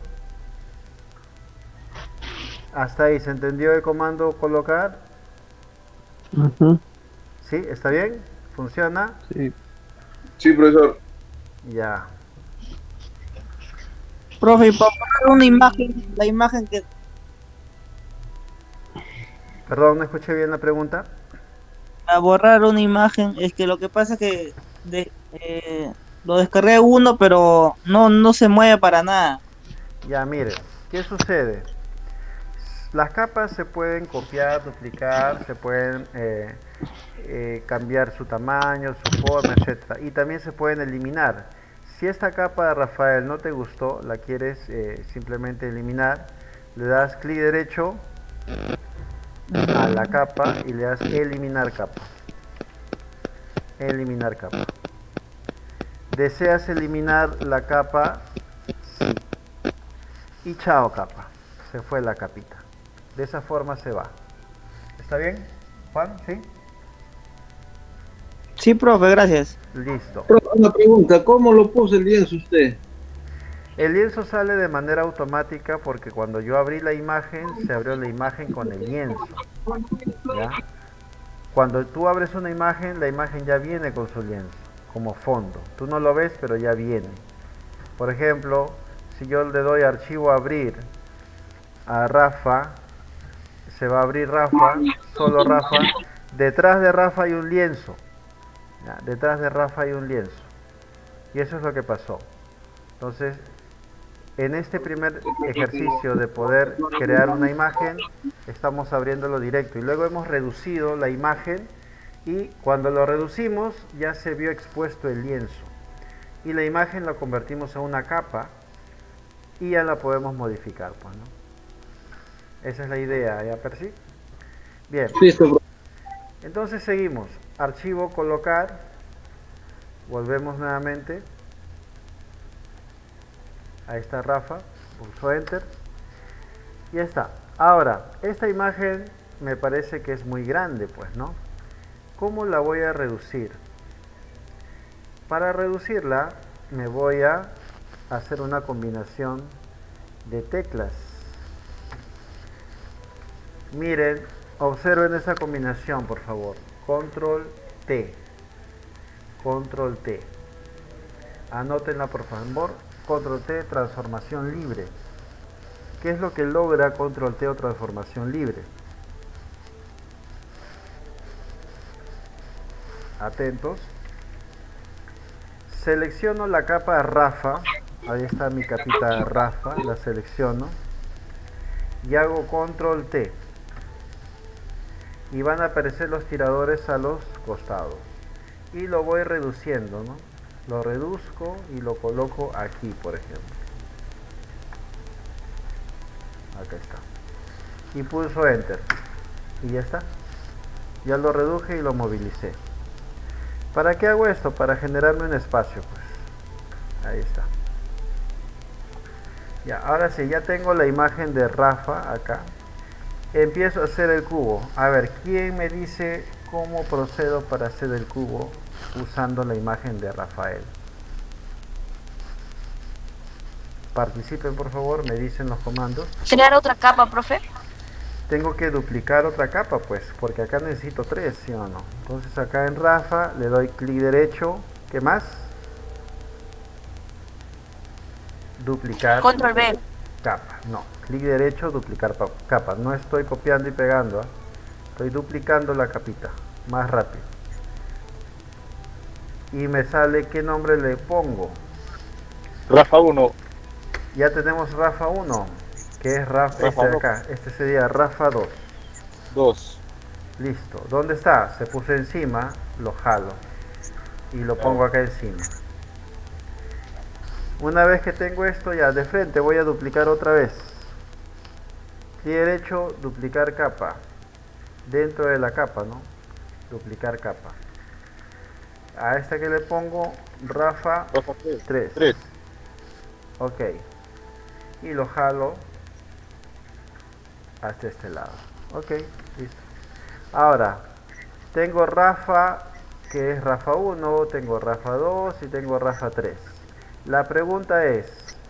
Hasta ahí, ¿se entendió el comando colocar? Uh-huh. ¿Sí? ¿Está bien? ¿Funciona? Sí. Sí, profesor. Ya. Profe, y para borrar una imagen, la imagen que... Perdón, no escuché bien la pregunta. Para borrar una imagen, es que lo que pasa es que de, eh, lo descargué uno, pero no, no se mueve para nada. Ya, miren, ¿qué sucede? Las capas se pueden copiar, duplicar, se pueden eh, eh, cambiar su tamaño, su forma, etcétera. Y también se pueden eliminar. Si esta capa de Rafael no te gustó, la quieres eh, simplemente eliminar, le das clic derecho a la capa y le das eliminar capa. Eliminar capa. ¿Deseas eliminar la capa? Sí. Y chao capa. Se fue la capita. De esa forma se va. ¿Está bien, Juan? ¿Sí? Sí, profe, gracias. Listo. Una pregunta, ¿cómo lo puso el lienzo usted? El lienzo sale de manera automática porque cuando yo abrí la imagen, se abrió la imagen con el lienzo. ¿Ya? Cuando tú abres una imagen, la imagen ya viene con su lienzo. como fondo. Tú no lo ves, pero ya viene. Por ejemplo, si yo le doy archivo abrir a Rafa, se va a abrir Rafa, solo Rafa. Detrás de Rafa hay un lienzo. ¿Ya? Detrás de Rafa hay un lienzo. Y eso es lo que pasó. Entonces, en este primer ejercicio de poder crear una imagen, estamos abriéndolo directo. Y luego hemos reducido la imagen y cuando lo reducimos ya se vio expuesto el lienzo. Y la imagen la convertimos a una capa y ya la podemos modificar, pues, ¿no? Esa es la idea, ¿ya, Percy? Bien. Entonces seguimos. Archivo, colocar. Volvemos nuevamente. Ahí está Rafa. Pulso Enter. Y ya está. Ahora, esta imagen me parece que es muy grande, pues, ¿no? ¿Cómo la voy a reducir? Para reducirla, me voy a hacer una combinación de teclas. Miren, observen esa combinación, por favor. Control T. Control T. Anótenla, por favor. Control T, transformación libre. ¿Qué es lo que logra Control T o transformación libre? Atentos. Selecciono la capa Rafa. Ahí está mi capita Rafa. La selecciono. Y hago Control T. Y van a aparecer los tiradores a los costados. Y lo voy reduciendo, ¿no? Lo reduzco y lo coloco aquí, por ejemplo. Acá está. Y pulso Enter. Y ya está. Ya lo reduje y lo movilicé. ¿Para qué hago esto? Para generarme un espacio, pues. Ahí está. Ya, ahora sí, ya tengo la imagen de Rafa acá. Empiezo a hacer el cubo. A ver, ¿quién me dice cómo procedo para hacer el cubo usando la imagen de Rafael? Participen, por favor, me dicen los comandos. Crear otra capa, profe. Tengo que duplicar otra capa, pues, porque acá necesito tres, ¿sí o no? Entonces acá en Rafa le doy clic derecho. ¿Qué más? Duplicar. Control B. Capa, no, clic derecho, duplicar capa. No estoy copiando y pegando, ¿eh? Estoy duplicando la capita, más rápido. Y me sale qué nombre le pongo. Rafa uno. Ya tenemos Rafa uno, que es Rafa, Rafa este de dos. acá. Este sería Rafa dos. dos. Listo. ¿Dónde está? Se puso encima, lo jalo y lo pongo acá encima. Una vez que tengo esto ya de frente, voy a duplicar otra vez. Clic derecho, duplicar capa. Dentro de la capa, ¿no? Duplicar capa. A esta que le pongo Rafa tres. tres. Ok. Y lo jalo hasta este lado. Ok, listo. Ahora, tengo Rafa, que es Rafa uno, tengo Rafa dos y tengo Rafa tres. La pregunta es,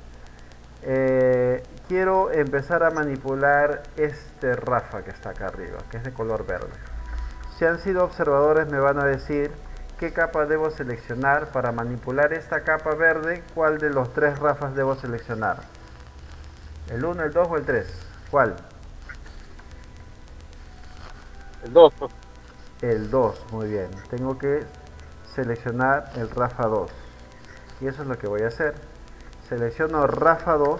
eh, quiero empezar a manipular este Rafa que está acá arriba, que es de color verde. Si han sido observadores me van a decir qué capa debo seleccionar para manipular esta capa verde. ¿Cuál de los tres Rafas debo seleccionar? ¿El uno, el dos o el tres? ¿Cuál? El dos. El dos, muy bien. Tengo que seleccionar el Rafa dos. Y eso es lo que voy a hacer. Selecciono Rafa dos.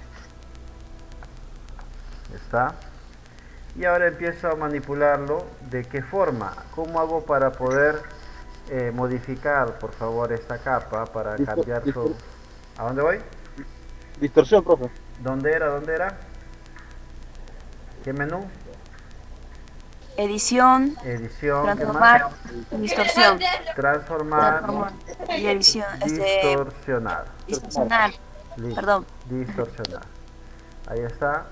Está. Y ahora empiezo a manipularlo. ¿De qué forma? ¿Cómo hago para poder eh, modificar, por favor, esta capa? Para Distor cambiar distor su... ¿A dónde voy? Distorsión, profe. ¿Dónde era? ¿Dónde era? ¿Qué menú? Edición. Edición. Transformar. Distorsión. Transformar. Transformar. Y edición. Este, Distorsionar. distorsionar. Listo. Perdón. Distorsionar. Ahí está.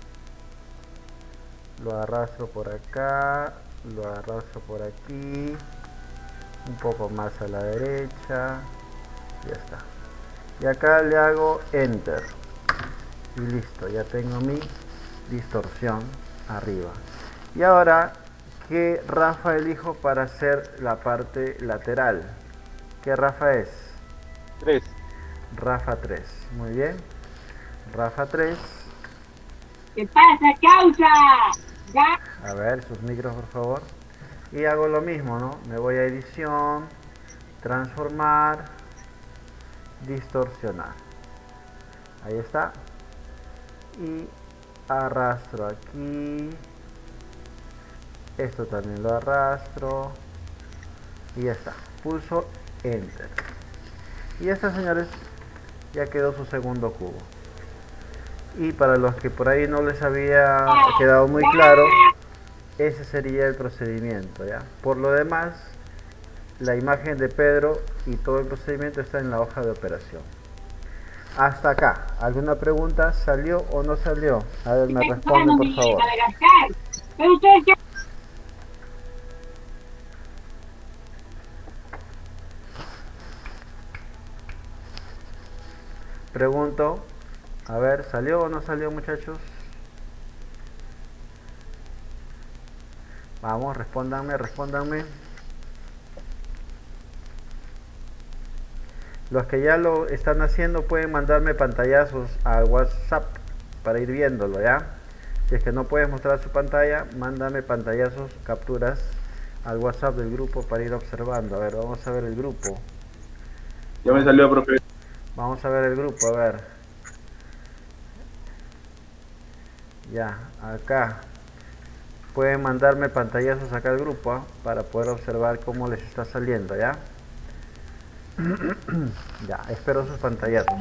Lo arrastro por acá. Lo arrastro por aquí. Un poco más a la derecha. Ya está. Y acá le hago Enter. Y listo. Ya tengo mi distorsión arriba. Y ahora, ¿qué Rafa elijo para hacer la parte lateral? ¿Qué Rafa es? tres. Rafa tres. Muy bien. Rafa tres. ¿Qué pasa, causa? ¿Ya? A ver, sus micros, por favor. Y hago lo mismo, ¿no? Me voy a edición, transformar, distorsionar. Ahí está. Y arrastro aquí. Esto también lo arrastro. Y ya está. Pulso Enter. Y ya está, señores. Ya quedó su segundo cubo. Y para los que por ahí no les había quedado muy claro, ese sería el procedimiento, ¿ya? Por lo demás, la imagen de Pedro y todo el procedimiento está en la hoja de operación. Hasta acá, ¿alguna pregunta? ¿Salió o no salió? A ver, me responde, por favor. Pregunto, a ver, ¿salió o no salió, muchachos? Vamos, respóndanme, respóndanme. Los que ya lo están haciendo pueden mandarme pantallazos al WhatsApp para ir viéndolo, ¿ya? Si es que no puedes mostrar su pantalla, mándame pantallazos, capturas al WhatsApp del grupo para ir observando. A ver, vamos a ver el grupo. Ya me salió, profe. Vamos a ver el grupo, a ver. Ya, acá. Pueden mandarme pantallazos acá al grupo, ¿eh? Para poder observar cómo les está saliendo, ¿ya? Ya, espero sus pantallazos.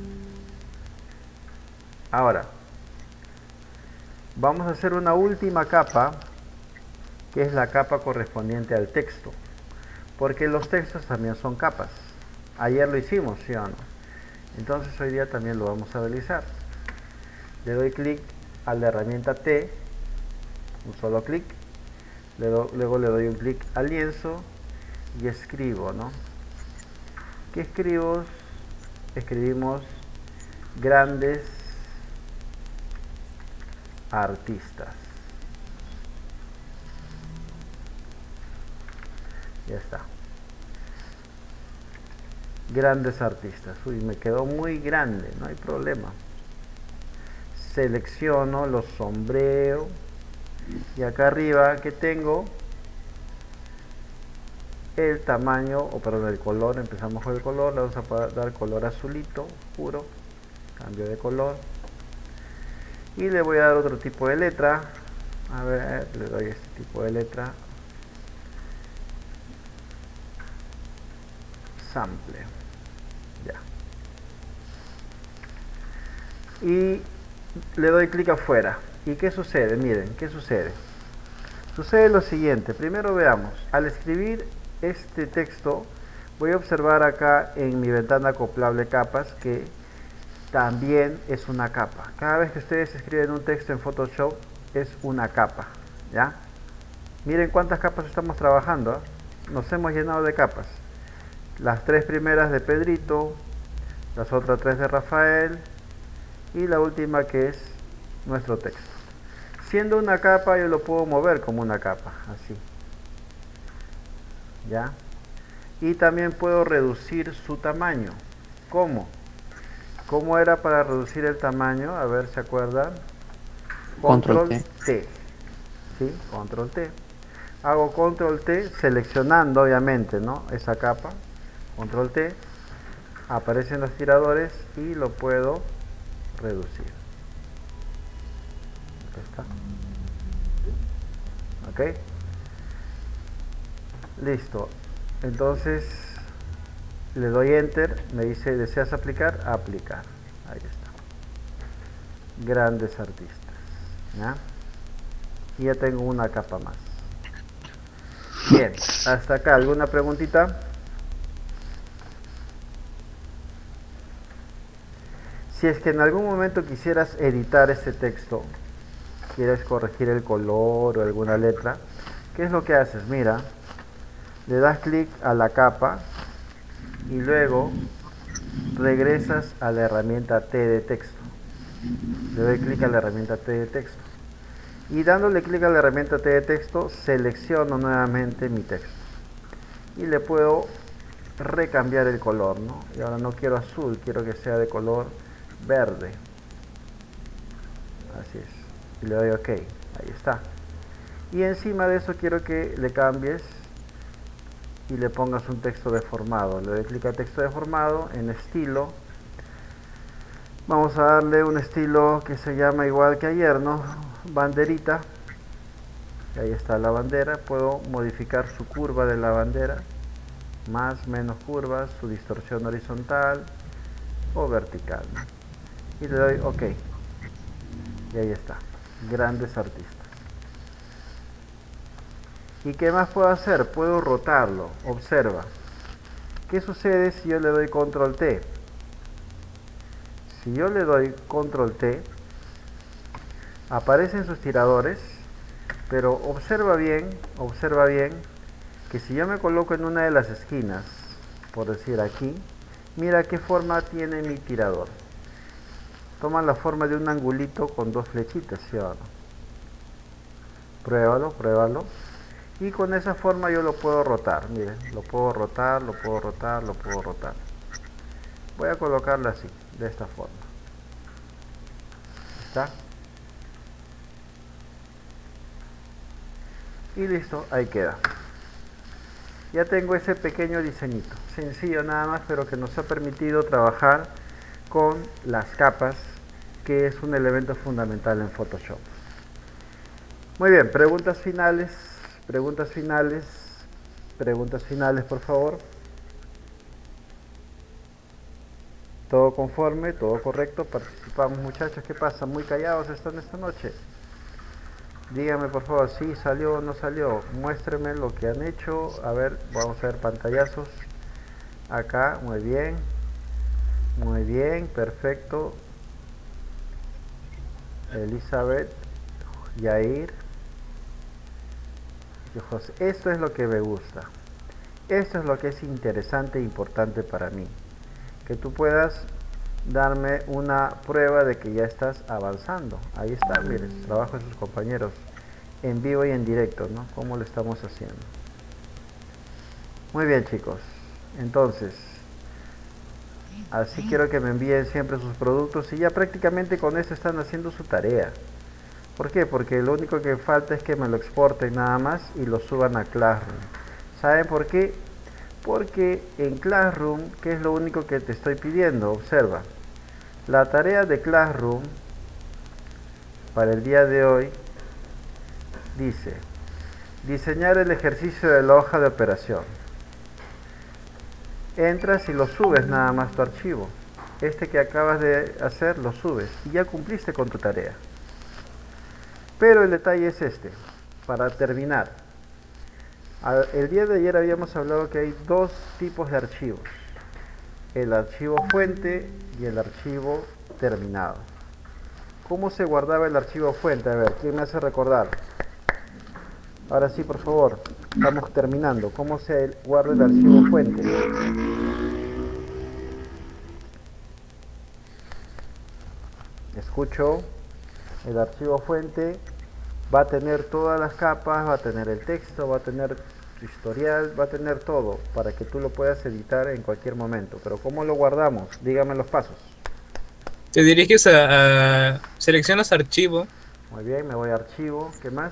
Ahora, vamos a hacer una última capa, que es la capa correspondiente al texto, porque los textos también son capas. Ayer lo hicimos, ¿sí o no? Entonces hoy día también lo vamos a realizar. Le doy clic a la herramienta T, un solo clic, luego le doy un clic al lienzo y escribo, ¿no? ¿Qué escribo? Escribimos grandes artistas. Ya está. Grandes artistas. Uy, me quedó muy grande, no hay problema. Selecciono, los sombreo. Y acá arriba que tengo el tamaño, o perdón, el color. Empezamos con el color, le vamos a dar color azulito, oscuro, cambio de color. Y le voy a dar otro tipo de letra. A ver, le doy este tipo de letra. Sample. Ya. Y le doy clic afuera. ¿Y qué sucede? Miren, ¿qué sucede? Sucede lo siguiente. Primero veamos. Al escribir este texto, voy a observar acá en mi ventana acoplable capas que también es una capa. Cada vez que ustedes escriben un texto en Photoshop es una capa, ¿ya? Miren cuántas capas estamos trabajando, ¿eh? Nos hemos llenado de capas. Las tres primeras de Pedrito, las otras tres de Rafael y la última que es nuestro texto. Siendo una capa, yo lo puedo mover como una capa, así. ¿Ya? Y también puedo reducir su tamaño. ¿Cómo? ¿Cómo era para reducir el tamaño? A ver, ¿se acuerdan? Control T. T. ¿Sí? Control T. Hago Control T seleccionando, obviamente, ¿no? Esa capa. Control T. Aparecen los tiradores y lo puedo reducir. Acá está. Ok. Listo. Entonces le doy Enter. Me dice, ¿deseas aplicar? Aplicar. Ahí está. Grandes artistas. ¿Ya? Y ya tengo una capa más. Bien. Hasta acá. ¿Alguna preguntita? Si es que en algún momento quisieras editar este texto, quieres corregir el color o alguna letra, ¿qué es lo que haces? Mira, le das clic a la capa y luego regresas a la herramienta T de texto. Le doy clic a la herramienta T de texto y dándole clic a la herramienta T de texto selecciono nuevamente mi texto y le puedo recambiar el color, ¿no? Y ahora no quiero azul, quiero que sea de color verde. Así es. Y le doy OK. Ahí está. Y encima de eso quiero que le cambies y le pongas un texto deformado. Le doy clic a texto deformado en estilo. Vamos a darle un estilo que se llama igual que ayer, ¿no? Banderita. Ahí está la bandera. Puedo modificar su curva de la bandera. Más, menos curvas, su distorsión horizontal o vertical, ¿no? Y le doy OK. Y ahí está. Grandes artistas. ¿Y qué más puedo hacer? Puedo rotarlo. Observa. ¿Qué sucede si yo le doy control T? Si yo le doy control T, aparecen sus tiradores, pero observa bien, observa bien, que si yo me coloco en una de las esquinas, por decir aquí, mira qué forma tiene mi tirador. Toma la forma de un angulito con dos flechitas, ¿sí o no? Pruébalo, pruébalo. Y con esa forma yo lo puedo rotar, miren, lo puedo rotar, lo puedo rotar, lo puedo rotar. Voy a colocarlo así, de esta forma. ¿Está? Y listo, ahí queda. Ya tengo ese pequeño diseñito, sencillo nada más, pero que nos ha permitido trabajar con las capas, que es un elemento fundamental en Photoshop. Muy bien, preguntas finales, preguntas finales, preguntas finales por favor. Todo conforme, todo correcto, participamos muchachos. ¿Qué pasa? Muy callados están esta noche. Díganme por favor, si sí, salió o no salió, muéstrenme lo que han hecho. A ver, vamos a ver pantallazos. Acá, muy bien. Muy bien, perfecto. Elizabeth, Yair, José. Esto es lo que me gusta. Esto es lo que es interesante e importante para mí. Que tú puedas darme una prueba de que ya estás avanzando. Ahí está, miren, trabajo de sus compañeros en vivo y en directo, ¿no? Cómo lo estamos haciendo. Muy bien, chicos. Entonces, así quiero que me envíen siempre sus productos y ya prácticamente con esto están haciendo su tarea. ¿Por qué? Porque lo único que falta es que me lo exporten nada más y lo suban a Classroom. ¿Saben por qué? Porque en Classroom, ¿qué es lo único que te estoy pidiendo? Observa. La tarea de Classroom para el día de hoy dice diseñar el ejercicio de la hoja de operación. Entras y lo subes nada más tu archivo. Este que acabas de hacer lo subes y ya cumpliste con tu tarea. Pero el detalle es este, para terminar. El día de ayer habíamos hablado que hay dos tipos de archivos. El archivo fuente y el archivo terminado. ¿Cómo se guardaba el archivo fuente? A ver, ¿quién me hace recordar? Ahora sí, por favor, estamos terminando. ¿Cómo se guarda el archivo fuente? Escucho. El archivo fuente va a tener todas las capas, va a tener el texto, va a tener tu historial, va a tener todo para que tú lo puedas editar en cualquier momento. Pero ¿cómo lo guardamos? Dígame los pasos. Te diriges a, a seleccionas archivo. Muy bien, me voy a archivo. ¿Qué más?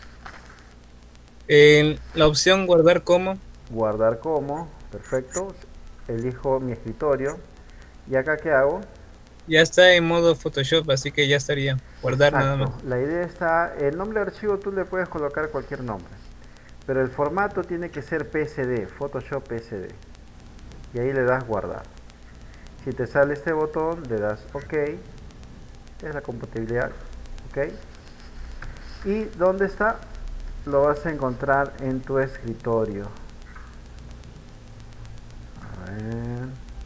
En la opción guardar como. Guardar como, perfecto. Elijo mi escritorio. ¿Y acá qué hago? Ya está en modo Photoshop, así que ya estaría. Guardar Exacto. nada más. La idea está, el nombre de archivo tú le puedes colocar cualquier nombre. Pero el formato tiene que ser P S D, Photoshop P S D. Y ahí le das guardar. Si te sale este botón, le das OK. Es la compatibilidad. OK. ¿Y dónde está? Lo vas a encontrar en tu escritorio. A ver.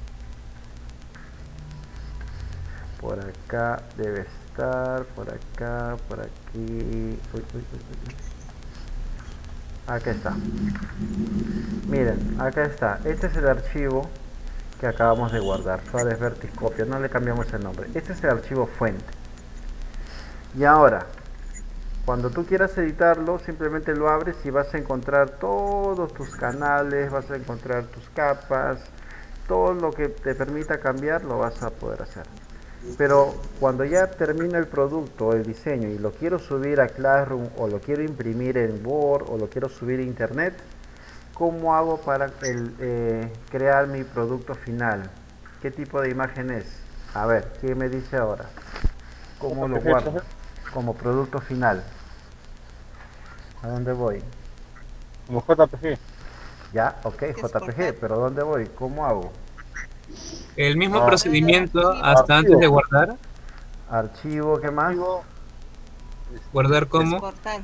Por acá debe estar. Por acá, por aquí. Uy, uy, uy, uy. Acá está. Miren, acá está. Este es el archivo que acabamos de guardar. Suárez Vertiscopia. No le cambiamos el nombre. Este es el archivo fuente. Y ahora, Cuando tú quieras editarlo, simplemente lo abres y vas a encontrar todos tus canales, vas a encontrar tus capas, todo lo que te permita cambiar lo vas a poder hacer. Pero cuando ya termina el producto, el diseño, y lo quiero subir a Classroom, o lo quiero imprimir en Word, o lo quiero subir a Internet, ¿cómo hago para el, eh, crear mi producto final? ¿Qué tipo de imagen es? A ver, ¿quién me dice ahora? ¿Cómo lo guardo? Como producto final. ¿A dónde voy? Como J P G. Ya, ok, J P G, pero ¿dónde voy? ¿Cómo hago? El mismo Ah. procedimiento hasta antes de guardar. Archivo, ¿qué más? Guardar como.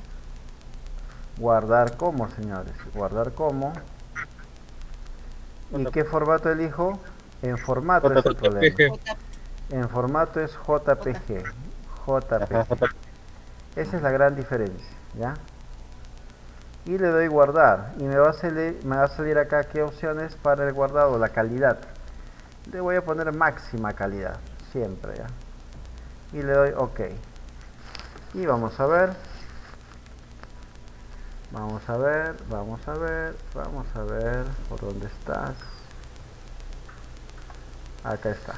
Guardar como, señores. Guardar como. ¿Y qué formato elijo? En formato es el problema. En formato es J P G. J P G. Esa es la gran diferencia, ¿ya? Y le doy guardar. Y me va a salir, me va a salir acá qué opciones para el guardado, la calidad. Le voy a poner máxima calidad, siempre, ¿ya? Y le doy OK. Y vamos a ver. Vamos a ver, vamos a ver, vamos a ver, ¿por dónde estás? Acá está.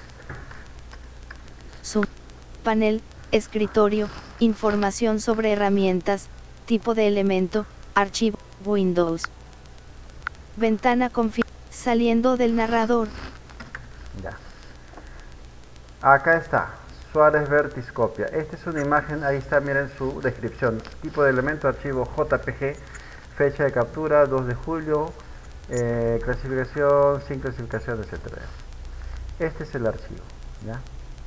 Su panel, escritorio, información sobre herramientas, tipo de elemento, archivo, Windows. Ventana confi- saliendo del narrador. Ya. Acá está. Suárez Vertis copia. Esta es una imagen, ahí está, miren su descripción. Tipo de elemento, archivo J P G, fecha de captura dos de julio, eh, clasificación, sin clasificación, etcétera. Este es el archivo, ¿ya?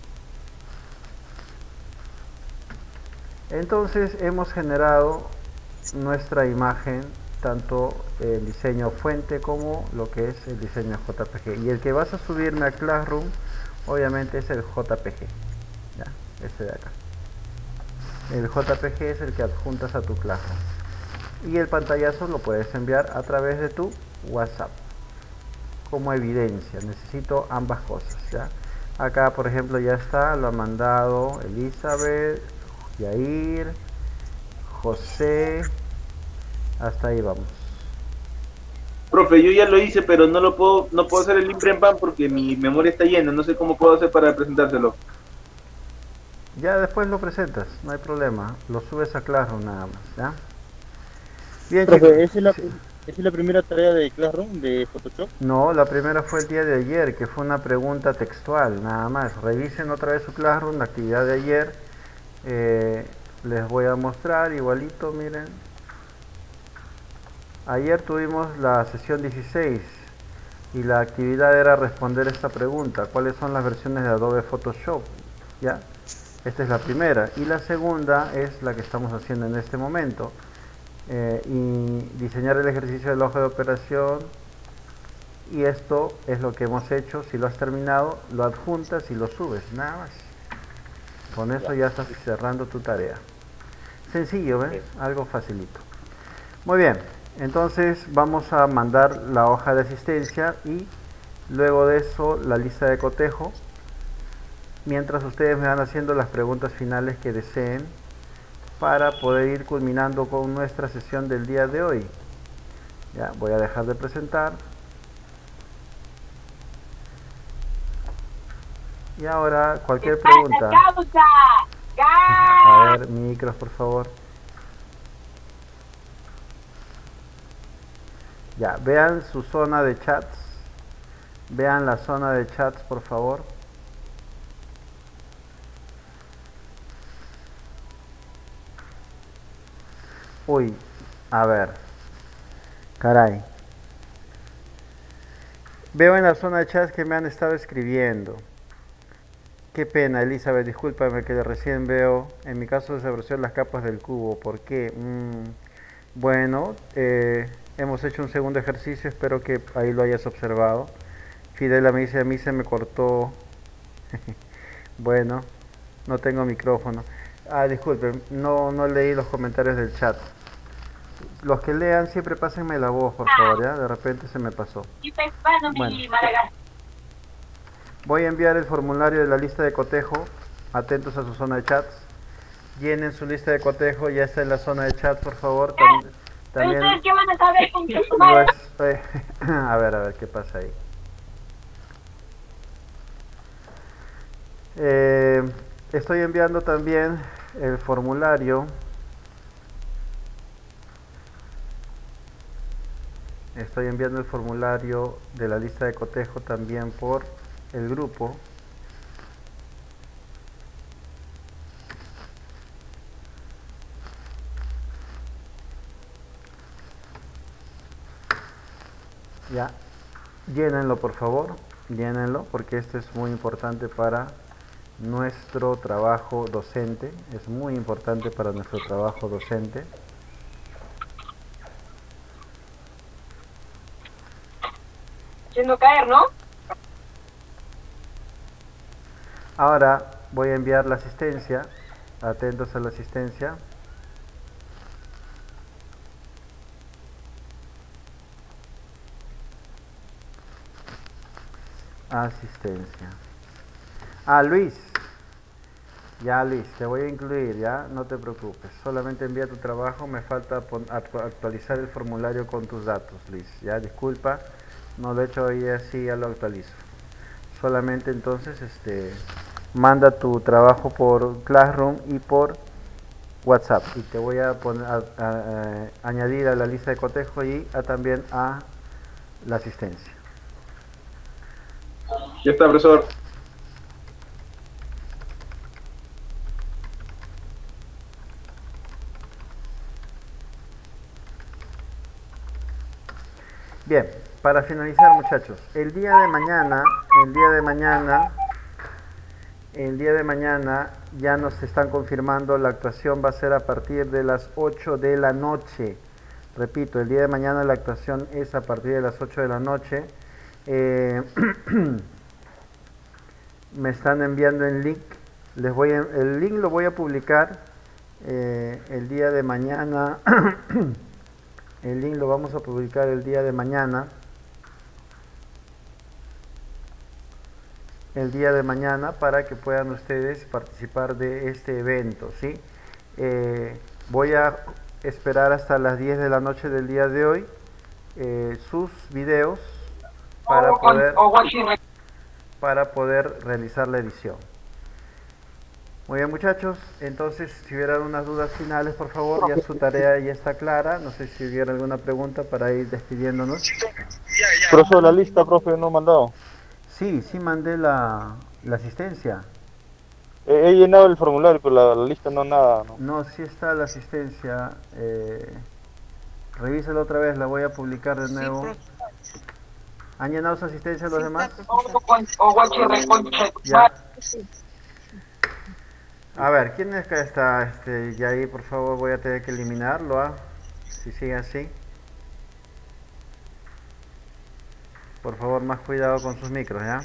Entonces hemos generado nuestra imagen, tanto el diseño fuente como lo que es el diseño J P G. Y el que vas a subirme a Classroom, obviamente es el J P G. Ya, este de acá. El J P G es el que adjuntas a tu Classroom. Y el pantallazo lo puedes enviar a través de tu WhatsApp. Como evidencia, necesito ambas cosas, ¿ya? Acá, por ejemplo, ya está, lo ha mandado Elizabeth, Yair, José. Hasta ahí vamos. Profe, yo ya lo hice, pero no lo puedo, no puedo hacer el imprempan porque mi memoria está llena. No sé cómo puedo hacer para presentárselo. Ya después lo presentas, no hay problema. Lo subes a Classroom nada más, ¿ya? Bien, Profe, chicos. ¿esa es, la, Sí. ¿esa es la primera tarea de Classroom de Photoshop? No, la primera fue el día de ayer, que fue una pregunta textual, nada más. Revisen otra vez su Classroom, la actividad de ayer. Eh, les voy a mostrar igualito, miren. Ayer tuvimos la sesión dieciséis y la actividad era responder esta pregunta: ¿cuáles son las versiones de Adobe Photoshop? ¿Ya? Esta es la primera. Y la segunda es la que estamos haciendo en este momento. Eh, y diseñar el ejercicio de la hoja de operación. Y esto es lo que hemos hecho. Si lo has terminado, lo adjuntas y lo subes, nada más. Con eso ya estás cerrando tu tarea. Sencillo, ¿ves? Algo facilito. Muy bien, entonces vamos a mandar la hoja de asistencia y luego de eso la lista de cotejo, mientras ustedes me van haciendo las preguntas finales que deseen para poder ir culminando con nuestra sesión del día de hoy. Ya, voy a dejar de presentar. Y ahora, cualquier pregunta. A ver, micros, por favor. Ya, vean su zona de chats. Vean la zona de chats, por favor. Uy, a ver. Caray. Veo en la zona de chats que me han estado escribiendo. Qué pena, Elizabeth, discúlpame que recién veo, en mi caso desapareció las capas del cubo. ¿Por qué? Mm, bueno, eh, hemos hecho un segundo ejercicio, espero que ahí lo hayas observado. Fidela me dice, a mí se me cortó. Bueno, no tengo micrófono. Ah, disculpen, no, no leí los comentarios del chat. Los que lean siempre pásenme la voz, por favor, ¿ya? De repente se me pasó. Bueno. Voy a enviar el formulario de la lista de cotejo. Atentos a su zona de chats. llenen su lista de cotejo, ya está en la zona de chat, por favor. Tam- también ¿Ustedes qué van a saber con que su lo madre? es- eh, a ver, a ver, ¿qué pasa ahí? Eh, estoy enviando también el formulario. Estoy enviando el formulario de la lista de cotejo también por el grupo. Ya, llénenlo por favor, llénenlo porque esto es muy importante para nuestro trabajo docente, es muy importante para nuestro trabajo docente. Haciendo caer, ¿no? Ahora voy a enviar la asistencia, atentos a la asistencia. Asistencia. Ah, Luis. Ya, Luis, te voy a incluir, ya, no te preocupes. Solamente envía tu trabajo, me falta pon- actu- actualizar el formulario con tus datos, Luis. Ya, disculpa, no lo he hecho hoy así, ya lo actualizo. Solamente entonces, este, manda tu trabajo por Classroom y por WhatsApp. Y te voy a, poner, a, a- a- añadir a la lista de cotejo y a, también a la asistencia. Ya está, profesor. Bien, para finalizar, muchachos, el día de mañana, el día de mañana, el día de mañana ya nos están confirmando, la actuación va a ser a partir de las ocho de la noche. Repito, el día de mañana la actuación es a partir de las ocho de la noche. Eh, me están enviando el link, les voy a- el link lo voy a publicar eh, el día de mañana. El link lo vamos a publicar el día de mañana. El día de mañana para que puedan ustedes participar de este evento, ¿sí? Eh, voy a esperar hasta las diez de la noche del día de hoy eh, sus videos para poder, para poder realizar la edición. Muy bien, muchachos, entonces si hubieran unas dudas finales, por favor, ya su tarea ya está clara. No sé si hubiera alguna pregunta para ir despidiéndonos. Profesor, la lista, profe, no ha mandado. Sí, sí mandé la, la asistencia. He, he llenado el formulario, pero la, la lista no nada. ¿no? No, sí está la asistencia. Eh, revísela otra vez, la voy a publicar de nuevo. ¿Han llenado su asistencia los demás? Ya. A ver, ¿quién es que está? Este, y ahí, por favor, voy a tener que eliminarlo, ¿ah? Si sigue así. Por favor, más cuidado con sus micros, ¿ya?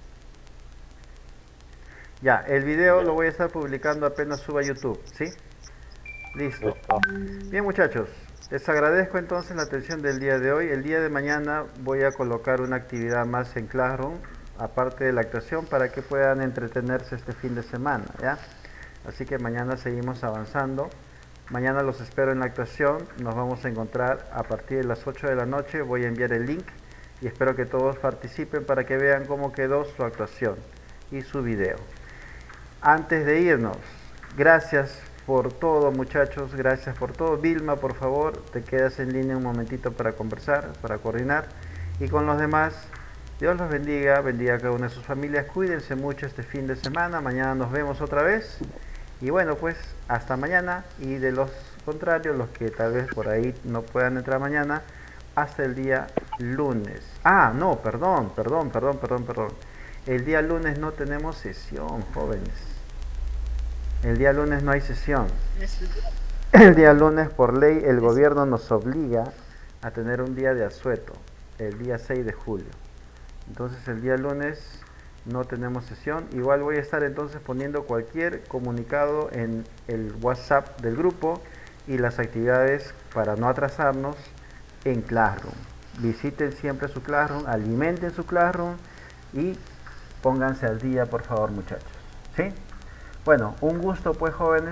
Ya, el video lo voy a estar publicando apenas suba a YouTube, ¿sí? Listo. Bien, muchachos, les agradezco entonces la atención del día de hoy. El día de mañana voy a colocar una actividad más en Classroom, aparte de la actuación, para que puedan entretenerse este fin de semana, ¿ya? Así que mañana seguimos avanzando. Mañana los espero en la actuación. Nos vamos a encontrar a partir de las ocho de la noche. Voy a enviar el link y espero que todos participen para que vean cómo quedó su actuación y su video. Antes de irnos, gracias por todo, muchachos. Gracias por todo. Vilma, por favor, te quedas en línea un momentito para conversar, para coordinar. Y con los demás, Dios los bendiga, bendiga a cada una de sus familias. Cuídense mucho este fin de semana. Mañana nos vemos otra vez. Y bueno, pues hasta mañana, y de los contrarios, los que tal vez por ahí no puedan entrar mañana, hasta el día lunes. Ah, no, perdón, perdón, perdón, perdón, perdón. El día lunes no tenemos sesión, jóvenes. El día lunes no hay sesión. El día lunes, por ley, el gobierno nos obliga a tener un día de asueto, el día seis de julio. Entonces el día lunes no tenemos sesión. Igual voy a estar entonces poniendo cualquier comunicado en el WhatsApp del grupo y las actividades para no atrasarnos en Classroom. Visiten siempre su Classroom, alimenten su Classroom y pónganse al día, por favor, muchachos. ¿Sí? Bueno, un gusto pues, jóvenes.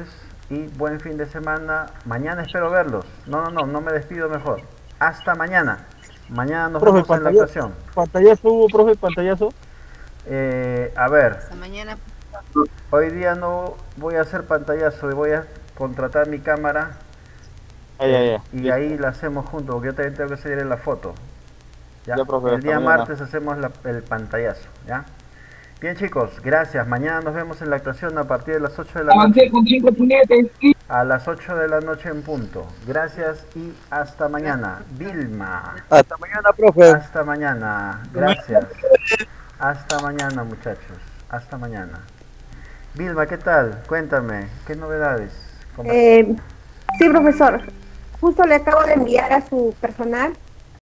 y buen fin de semana. Mañana espero verlos. No, no, no, no me despido mejor. Hasta mañana. Mañana nos Profe, vemos en la pantalla- actuación. ¿Pantallazo hubo, profe? ¿Pantallazo? Eh, a ver, Hasta mañana. hoy día no voy a hacer pantallazo y voy a contratar mi cámara. Ah, ya, ya. Y ahí la hacemos juntos, porque yo también tengo que salir en la foto. ¿Ya? Ya, profe, El hasta día mañana. martes hacemos la- el pantallazo, ¿ya? Bien, chicos, gracias. Mañana nos vemos en la actuación a partir de las ocho de la noche. Avancé con cinco puñetes. A las ocho de la noche en punto. Gracias y hasta mañana. Vilma. Hasta mañana, profe. Hasta mañana. Gracias. Hasta mañana, muchachos. Hasta mañana. Vilma, ¿qué tal? Cuéntame, ¿qué novedades? ¿Cómo- Eh, sí, profesor. Justo le acabo de enviar a su personal